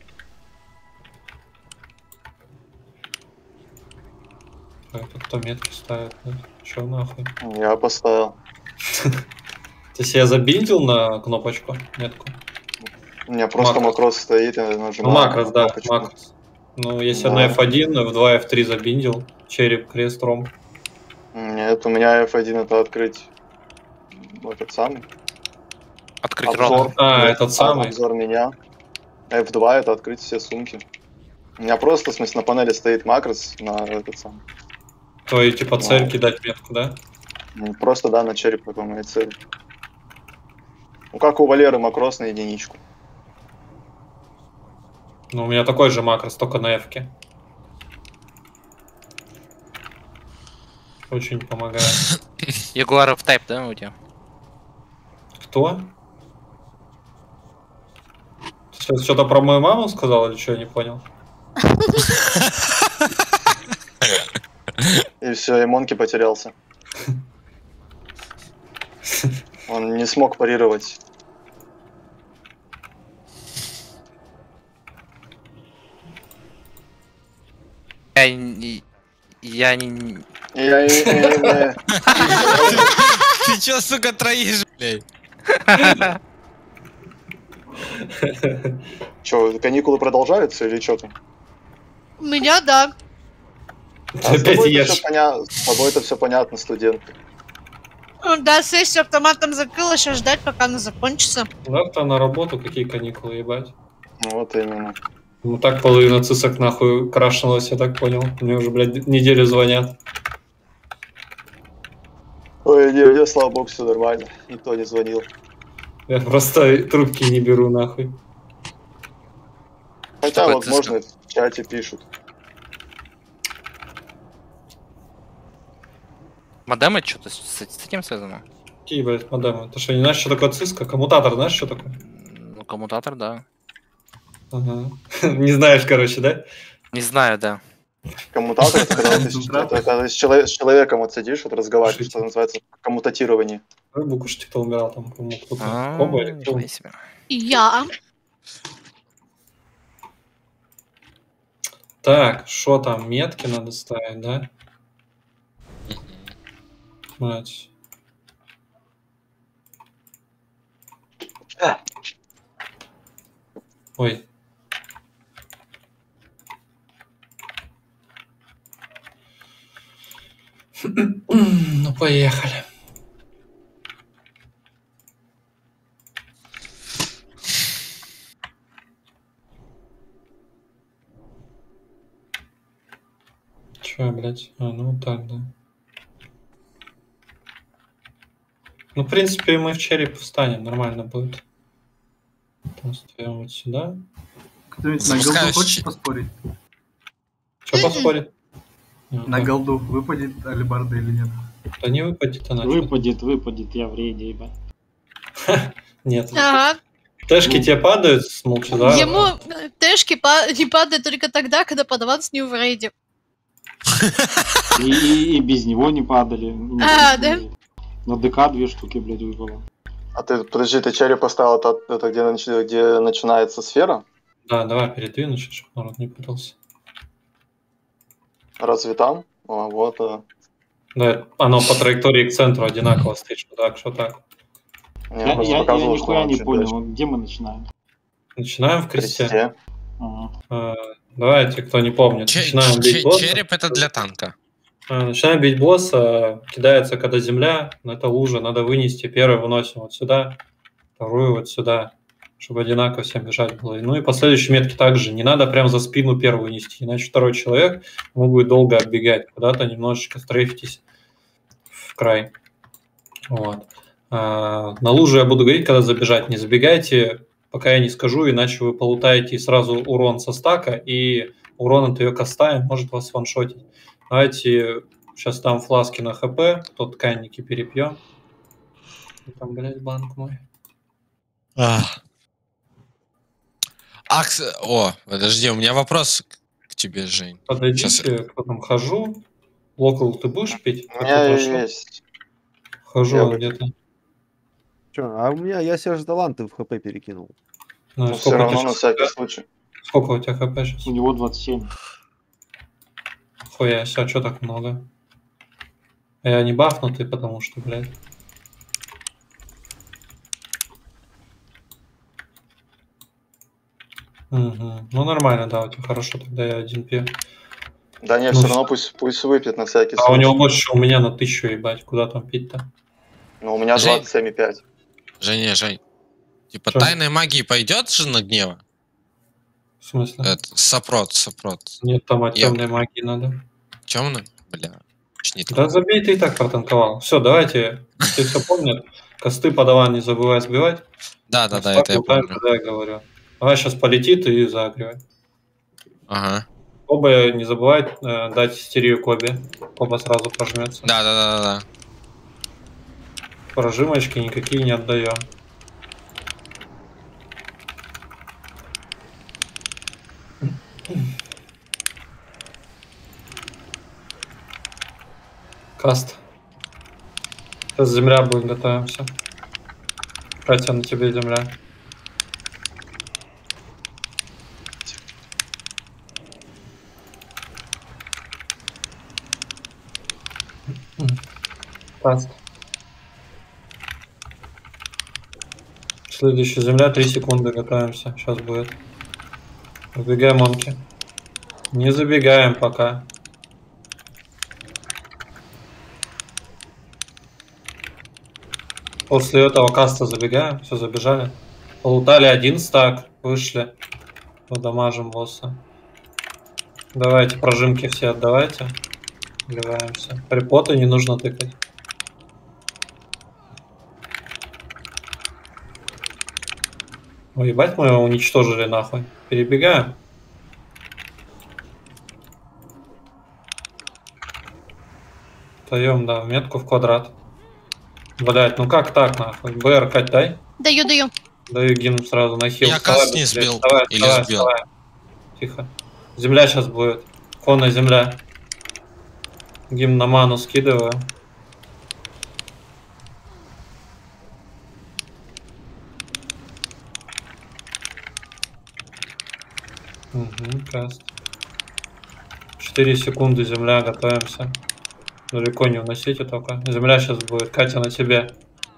Это кто метки ставит? Да? Че нахуй? Я поставил. Ты себя забиндил на кнопочку, метку? У меня просто макрос стоит, я Ну, нажимаю. макрос, да, кнопочку. макрос. Ну, если Да. на F1, F2, F3 забиндил, череп, крест, ромб. Нет, у меня F1 это открыть этот самый. Открыть Обзор. рот. Этот самый. Обзор меня. F2 это открыть все сумки. У меня просто, в смысле, на панели стоит макрос на этот самый. Твою, типа, цель кидать метку, да? Просто, да, на череп по моей цели. Ну, как у Валеры макрос на единичку. Ну, у меня такой же макрос, только на F-ке. Очень помогает. Ягуаров тайп, да, у тебя? Кто? Ты сейчас что-то про мою маму сказал или что, я не понял? И все, и Монки потерялся. Он не смог парировать. Я не... Ты чё, сука, троишь, блядь? Че, каникулы продолжаются или что там? У меня, да. Ты опять ешь. С тобой это все понятно, студент. Да, сессию автоматом закрыла, сейчас ждать, пока она закончится. Завтра на работу, какие каникулы, ебать. Вот именно. Ну так половина цисок нахуй крашнулась, я так понял. Мне уже, блядь, неделю звонят. Ой, не, слава богу, все нормально. Никто не звонил. Я просто трубки не беру нахуй. Хотя, возможно, в чате пишут. Модемы что-то с этим связано? Какие, блядь, модемы? Ты что, не знаешь, что такое циска? Коммутатор, знаешь, что такое? Ну, коммутатор, да. Ага. Не знаешь, короче, да? Не знаю, да. Коммутатор, это когда ты с человеком вот сидишь, вот разговариваешь, что называется коммутатирование. Рыбу кушать, кто умирал там, по-моему, кто-то. Оба или кто? Я. Так, что там, метки надо ставить, да? Блять. Ой. Ну, поехали. Че, блядь? А, ну вот так, да. Ну, в принципе, мы в череп встанем, нормально будет. Там ставим вот сюда. Кто-нибудь на голду хочет поспорить? Что поспорить? На голду выпадет алебарда или нет? Да не выпадет она. Выпадет, я в рейде, ебать. Нет. Ага. Тэшки тебе падают с молчазаром. Ему тэшки не падают только тогда, когда подаванс не в рейде. И без него не падали. А, да? На ДК 2 штуки, блядь, выпало. А ты, подожди, ты череп поставил, это где начинается сфера? Да, давай передвину, чтобы народ не путался. Разве там? О, вот. Да, оно по траектории к центру одинаково стоит, что так, что так. Я нихуя не понял, где мы начинаем? Начинаем в кресте. Ага. Давайте, кто не помнит. Начинаем бить босса. Череп это для танка. Начинаем бить босса, кидается когда земля, это лужа, надо вынести. Первый выносим вот сюда, вторую вот сюда, чтобы одинаково всем бежать было. Ну и последующие метки также. Не надо прям за спину первую нести, иначе второй человек ему будет долго отбегать. Куда-то немножечко стрейфитесь в край. Вот. На лужу я буду говорить, когда забежать. Не забегайте, пока я не скажу, иначе вы полутаете сразу урон со стака, и урон от ее коста может вас ваншотить. Давайте сейчас там фласки на хп, тот тканники перепьем. Там, блядь, банк мой. О, подожди, у меня вопрос к тебе, Жень. Подойдите, Сейчас. кто там хожу. Локал ты будешь пить? У меня есть. Хожу где-то. Че, а у меня, я себе же таланты в хп перекинул. Ну, Все равно на всякий случай. Сколько у тебя хп сейчас? У него 27. Хуя, а что так много? Я не бафнутый, потому что, блядь. Угу. Ну нормально, да, у тебя хорошо, тогда я 1 пью. Да нет, Ну, все равно пусть выпьет на всякий случай. А у него больше, у меня на 1000, ебать, куда там пить-то? Ну, у меня 27,5. Жень. Типа Чё? тайной магии пойдет же на гнева? В смысле? Это, сопрот. Нет, там от темной магии надо. Темный? Бля. Да забей, ты и так протанковал. Все, давайте, все помнят. Косты подаван не забывай сбивать. Да, это я помню. Когда я говорю. Давай сейчас полетит и загревай. Ага. Коба не забывай дать истерию Кобе. Коба сразу прожмется. Да. Прожимочки никакие не отдаем. Каст. Сейчас земля будет, готовимся. Катя, на тебе земля. Каст. Следующая земля, 3 секунды, готовимся. Сейчас будет. Забегаем, монки. Не забегаем пока. После этого каста забегаем. Все, забежали. Полутали 1 стак. Вышли. Подамажим босса. Давайте прожимки все отдавайте. Вливаемся. Припоты не нужно тыкать. Ой, ебать, мы его уничтожили нахуй. Перебегаем. Даем, да, метку в квадрат. Блять, ну как так нахуй? БР кать дай. Даю. Даю гимн сразу на хил. Я каст не сбил. Или сбил. Вставай. Тихо. Земля сейчас будет. Конная земля. Гимн на ману скидываю. Угу, каст. 4 секунды, земля, готовимся. Далеко не уносите только. Земля сейчас будет. Катя, на тебе.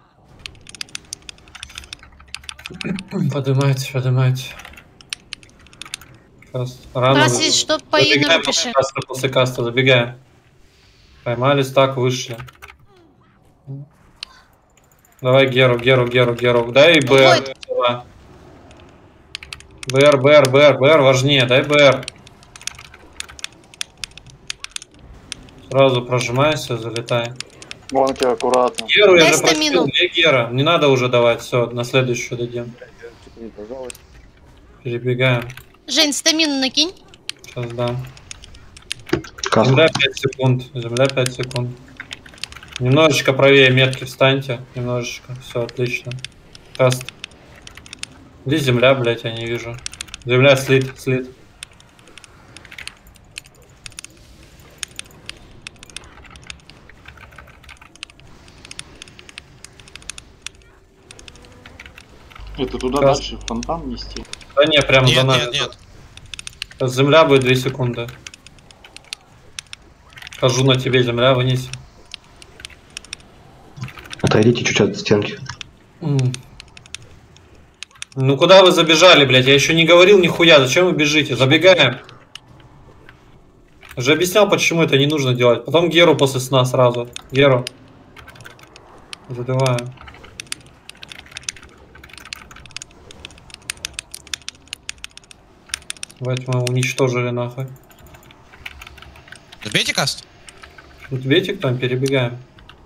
Поднимайте, поднимайте. Каст. Рано. Раз есть что, по инеру пиши. После каста забегаем. Поймали стак, вышли. Давай Геру. Дай БР. БР важнее. Дай БР. Сразу прожимайся, залетай. Гонки аккуратно. Геру я же просил, где Гера? Не надо уже давать, все, на следующую дадим. Перебегаем. Жень, стамину накинь. Сейчас дам. Земля 5 секунд. Земля 5 секунд. Немножечко правее метки встаньте. Немножечко. Все, отлично. Каст. Где земля, блять, я не вижу. Земля слит. Это туда дальше в фонтан нести? Да не, прям за нами. Нет. Земля будет 2 секунды. Хожу на тебе, земля, вынеси. Отойдите чуть от стенки. Ну куда вы забежали, блядь? Я еще не говорил нихуя. Зачем вы бежите? Забегаем. Уже объяснял, почему это не нужно делать. Потом Геру после сна сразу. Геру. Задеваем. Давайте мы уничтожили нахуй. Добейте каст. Видите, там перебегаем.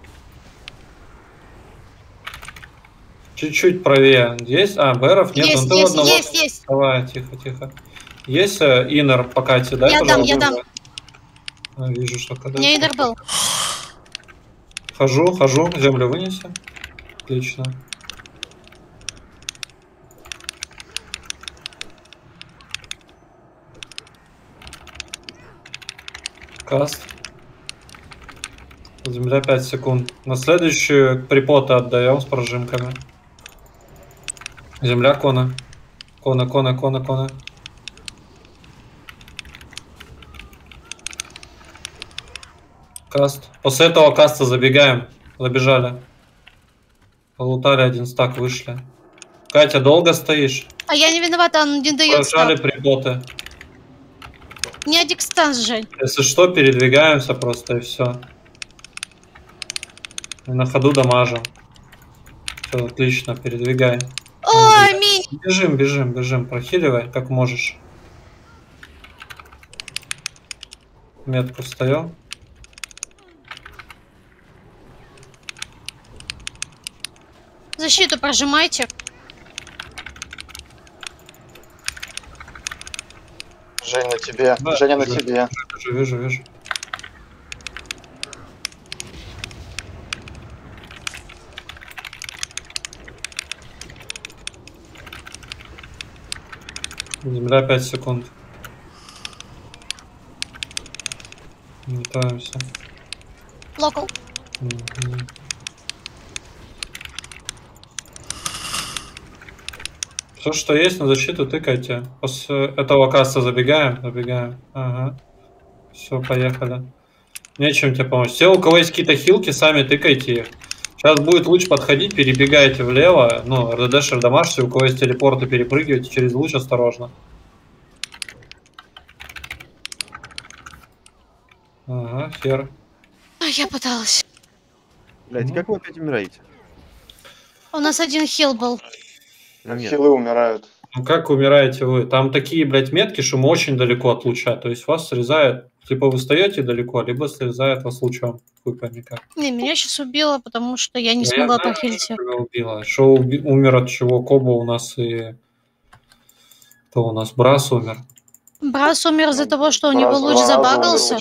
Чуть-чуть правее. Есть? А, БРов нет. Есть. Давай, тихо. Есть иннер по Кате, да? Я дам. Вижу, что когда. У меня иннер был. Хожу. Землю вынеси. Отлично. Каст. Земля 5 секунд. На следующую припоты отдаем с прожимками. Земля кона. Кона. Каст. После этого каста забегаем. Забежали. Полутали 1 стак, вышли. Катя, долго стоишь? А я не виновата, он не дает Прожали стак. припоты. Не адикстанс, Жень. Если что, передвигаемся просто и все. И на ходу дамажим. Все, отлично, передвигай. Ой, мини. Бежим. Прохиливай, как можешь. Метку встаем. Защиту прожимайте. Жень, на тебе. Да, Женя, на тебе. Вижу. Земля 5 секунд. Готовимся. Локал. Все, что есть, на защиту тыкайте. После этого каста забегаем. Ага. Все, поехали. Нечем тебе помочь. Все, у кого есть какие-то хилки, сами тыкайте их. Сейчас будет луч подходить, перебегайте влево. Ну, РДДшер домашний, у кого есть телепорты, перепрыгивайте через луч осторожно. Ага, хер. Я пыталась. Блять, как вы опять умираете? У нас 1 хил был. Хилы умирают. Ну как умираете вы? Там такие, блядь, метки, что мы очень далеко от луча. То есть вас срезает, типа вы стоите далеко, либо срезает вас лучом. Хуй пойми как. Не, меня сейчас убило, потому что я не смогла прохилить. Убила. Что умер от чего? Коба у нас и... Кто у нас? Брас умер. Брас умер из-за того, что у него луч забагался.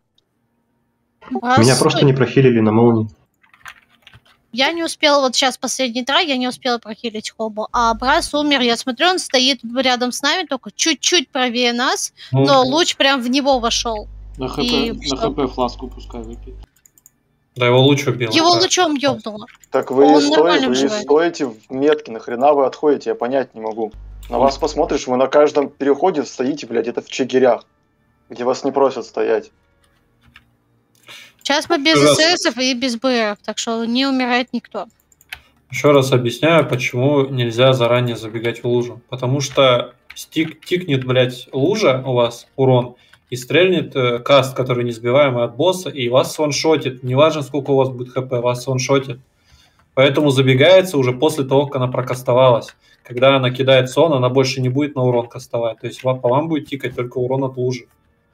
Меня просто не прохилили на молнии. Я не успела, вот сейчас последний трай, я не успела прохилить Хобу. А Брас умер, я смотрю, он стоит рядом с нами, только чуть-чуть правее нас, но луч прям в него вошел. На хп фласку пускай выпьет. Да его луч убил. Его лучом ёбнуло. Так вы стоите в метке, нахрена вы отходите, я понять не могу. На вас посмотришь, вы на каждом переходе стоите, блядь, это в чигирях. где вас не просят стоять. Сейчас мы без ССов и без БРов, так что не умирает никто. Еще раз объясняю, почему нельзя заранее забегать в лужу. Потому что тикнет, блядь, лужа у вас, урон, и стрельнет каст, который несбиваемый от босса, и вас сваншотит. Неважно, сколько у вас будет хп, вас сваншотит. Поэтому забегается уже после того, как она прокастовалась. Когда она кидает сон, она больше не будет на урон кастовать. То есть по вам будет тикать только урон от лужи.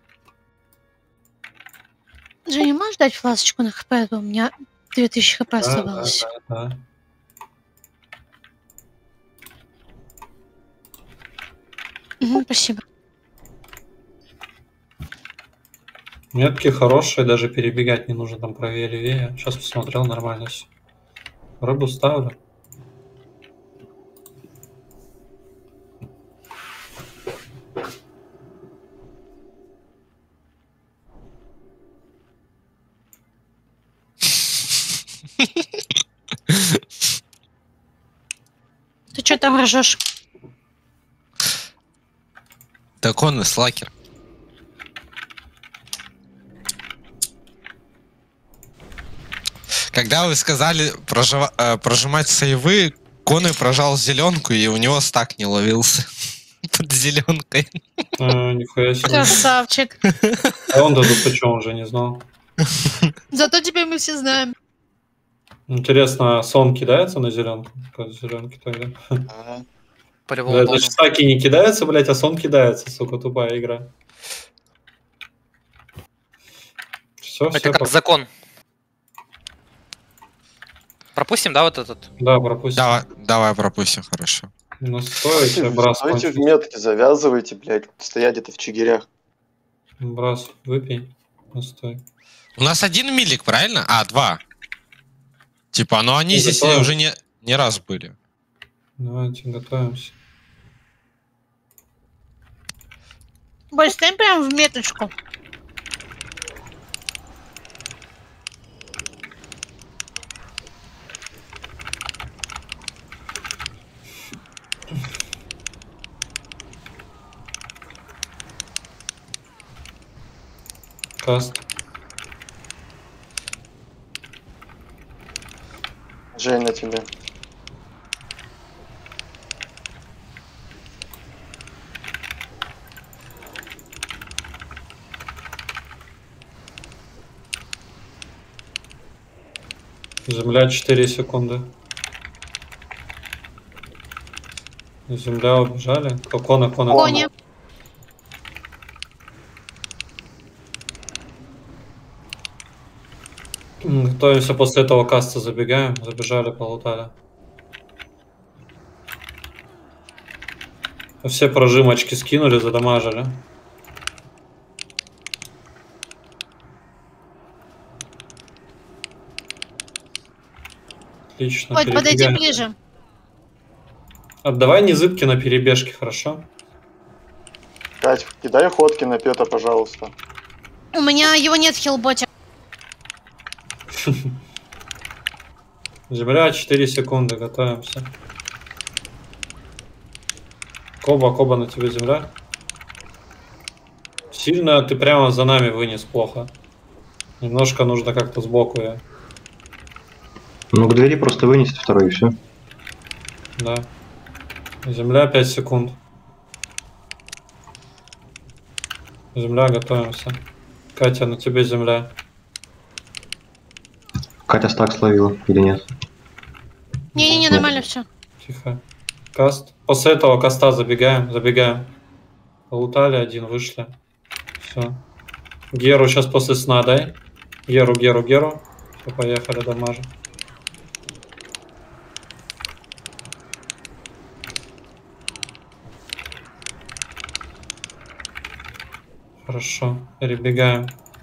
Женя, можешь дать фласочку на хп? У меня 2000 хп оставалось. Да. Спасибо. Метки хорошие, даже перебегать не нужно там правее левее. Сейчас посмотрел, нормально все. Рыбу ставлю. Ты что там ржешь? Так он и слакер. Когда вы сказали прожимать сейвы, Коны прожал зеленку, и у него стак не ловился под зеленкой. Нихуя себе. Красавчик. А он даже почему уже не знал. Зато теперь мы все знаем. Интересно, сон кидается на зеленку? Зеленки тогда. По-любому Даже стаки не кидаются, блять, а сон кидается, сука, тупая игра. Все, это как закон. Пропустим, да, вот этот? Да, пропустим. Давай пропустим, хорошо. Ну, стойте, брас. Стойте в метке, завязывайте, блядь, стоять где-то в чигирях. Брас, выпей. Настой. У нас 1 милик, правильно? А, 2. Типа, но они здесь уже не раз были. Давайте готовимся. Больше стоим прям в меточку. Каст. Жень, на тебе. Земля 4 секунды. Земля убежали. Кона. Кони. Готовимся, после этого каста забегаем. Забежали, полутали. Все прожимочки скинули, задамажили. Отлично. Хоть подойди ближе. Отдавай незыбки на перебежке, хорошо? Кать, кидай ходки на Пета, пожалуйста. У меня его нет в хилботе. Земля 4 секунды, готовимся. Коба на тебе земля. Сильно ты прямо за нами вынес плохо. Немножко нужно как-то сбоку ее. Ну, к двери просто вынести второй и все. Да. Земля 5 секунд. Земля, готовимся. Катя, на тебе земля. Катя стак словила или нет? Не, нормально все. Тихо. Каст. После этого каста забегаем. Полутали, один вышли. Все. Геру сейчас после сна дай. Геру. Все, поехали, дамажим. Хорошо, перебегаем.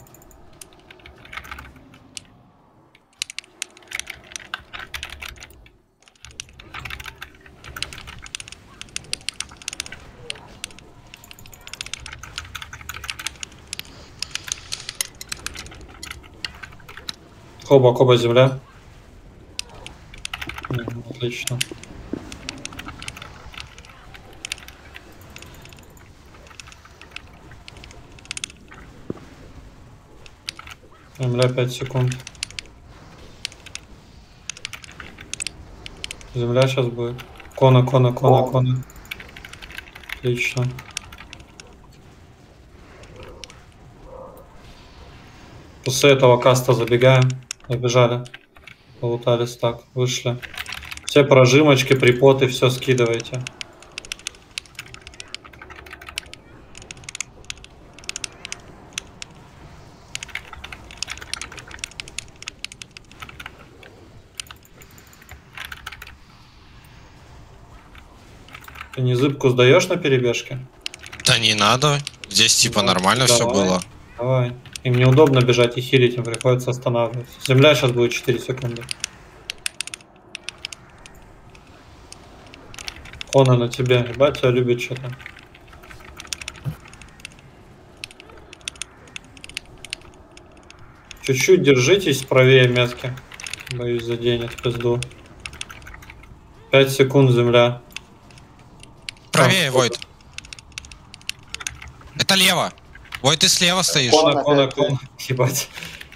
Коба, земля. Отлично. Земля 5 секунд. Земля сейчас будет. Кона. Отлично. После этого каста забегаем. Забежали. Полутали стак. Вышли. Все прожимочки, припоты, все скидывайте. Ты не зыбку сдаешь на перебежке? Да не надо. Здесь типа нормально все было. Давай. Им неудобно бежать и хилить, им приходится останавливаться. Земля сейчас будет 4 секунды. Кона на тебе. Ебать, тебя любит что-то. Чуть-чуть держитесь правее метки. Боюсь, заденет в пизду. 5 секунд земля. Правее, Войт. Это лево. Войт, ты слева стоишь. Кона. Ебать.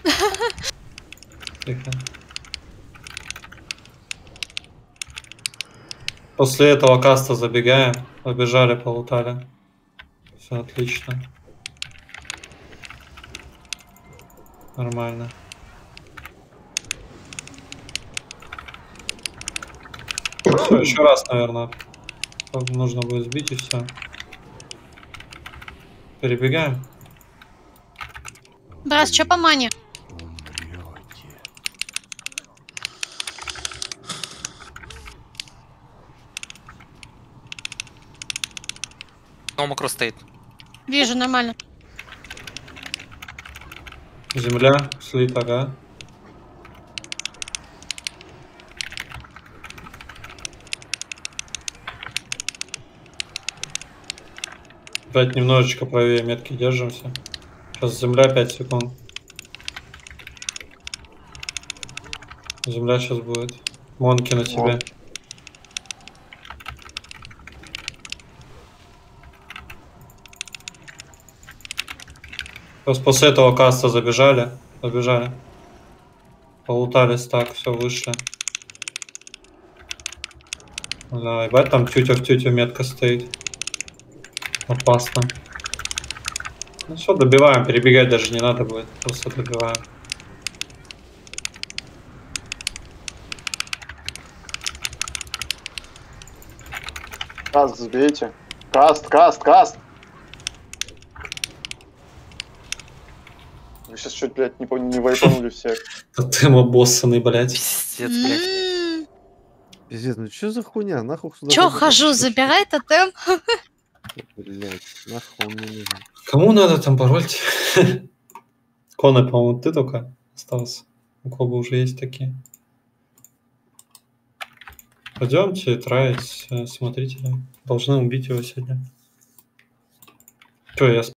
Тихо. После этого каста забегаем. Побежали, полутали. Все отлично. Нормально. Все, еще раз, наверное. Нужно будет сбить и все. Перебегаем. Брас, что по мане? Но макро стоит. Вижу, нормально. Земля, слит, ага. Опять немножечко правее метки держимся. Сейчас земля 5 секунд. Земля сейчас будет. Монки на тебе. После этого каста забежали. Полутали стак, все, вышли. Да, ебать, там тютя в тютю метка стоит. Опасно. Ну все, добиваем, перебегать даже не надо будет. Просто добиваем. Каст сбейте. Каст. Вы сейчас чуть, блядь, не вайпанули всех. Тотем обоссанный, блядь. Пиздец, блядь. Пиздец, ну что за хуйня? Нахуй сюда. Чё хожу, забирай тотем. Блять, нахуй он мне нужен. Кому надо там пароль? Кона, по-моему, ты только остался. У кого уже есть такие. Пойдемте траить смотрителя. Должны убить его сегодня. Что, я